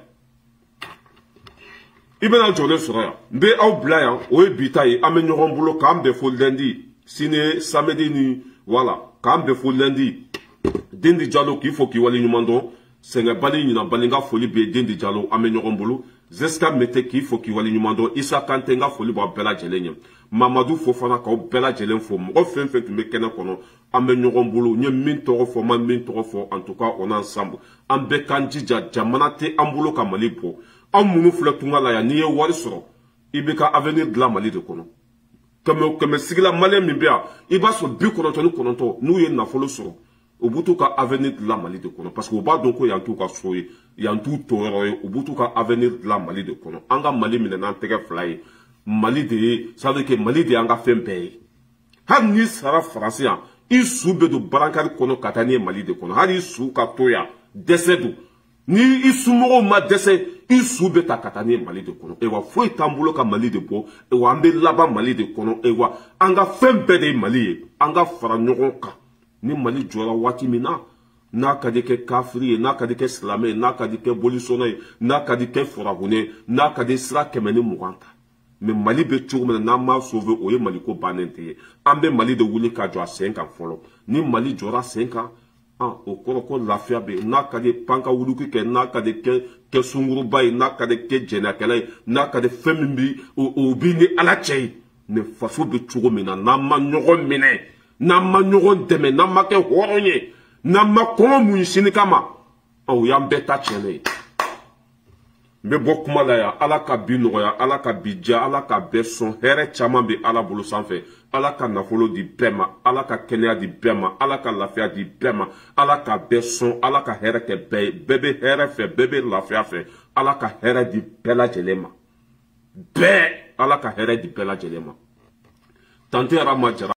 Ibena jole sura mbe aw blaya o bita yi amenyoron bulo kam de fo lundi sine samedi ni voilà kam de fo lundi Dendi Diallo ki fo ki wali nyumando senga bali nyina balinga foli be Dendi Diallo amenyoron bulo zeska mete ki fo ki wali nyumando Isa Kante nga foli bo bela jelenye Mamadou Fofana ka bela jelen fo mo fen fen tu me kena kono amenyoron bulo nye min toro fo man min toro fo en tout cas on est ensemble ambe kanjija jamana te ambulo ka malipo an munu filɛ tunga la yan n'i ye wari sɔrɔ i bɛ ka avenir dilan Mali de kɔnɔ kɛmɛ kɛmɛ sigila maliyɛn min bɛ yan i b'a sɔrɔ bi kɔnɔntɔn ni kɔnɔntɔn n'u ye nafolo sɔrɔ u b'u t'u ka avenir dilan Mali de kɔnɔ parce que u b'a dɔn ko yan t'u ka so ye yan t'u tɔyɔrɔ ye u b'u t'u ka avenir dilan Mali de kɔnɔ an ka Mali minɛ n'an tɛgɛ fila ye Mali de ye ça veut dire que Mali de y'an ka fɛn bɛɛ ye hali n'i sara Faransi yan i su bɛ don barankari kɔnɔ ka taa n'i ye Mali de kɔnɔ hali i su ka to yan dɛsɛ don ni i somɔgɔw ma dɛsɛ i su bɛ ta ka taa n'i ye Mali de kɔnɔ ewa foyi t'an bolo ka Mali de bɔ ewa an bɛ laban Mali de kɔnɔ ewa an ka fɛn bɛɛ de ye Mali ye an ka fara ɲɔgɔn kan ni Mali jɔra waati min na n'a ka di kɛ kafiri ye n'a ka di kɛ silamɛ ye n'a ka di kɛ bolisɔnna ye n'a ka di kɛ furabonɛ ye n'a ka di sira kɛmɛ ni mugan ta mais Mali bɛ cogo min na n'an m'a sauver o ye Mali ko bannen tɛ ye an bɛ Mali de wuli ka jɔ a sen kan fɔlɔ ni Mali jɔra sen kan ah o kɔrɔ ko lafiya bɛ n'a ka di panka wuluki kɛ n'a ka di kɛ kɛ sunguruba ye n'a ka di kɛ jɛnɛkɛla ye n'a ka di fɛn min bi o bi ni ala cɛ ye mais faso bɛ cogo min na n'an ma ɲɔgɔn minɛ n'an ma ɲɔgɔn dɛmɛ n'an ma kɛ hɔrɔn ye n'an ma kɔngɔ mun sini kama o y'an bɛɛ ta tiɲɛnen ye n bɛ bɔ kuma la yan ala ka bi nɔgɔya ala ka bi diya ala ka bɛɛ sɔn hɛrɛ caman bɛ ala bolo sanfɛ ala ka nafolo di bɛɛ ma ala ka kɛnɛya di bɛɛ ma ala ka lafiya di bɛɛ ma ala ka bɛɛ sɔn ala ka hɛrɛ kɛ bɛɛ ye bɛɛ bɛ hɛrɛ fɛ bɛɛ bɛ lafiya fɛ ala ka hɛrɛ di bɛɛ lajɛlen ma bɛɛ ala ka hɛrɛ di bɛɛ lajɛlen ma tante yɛrɛ ma jara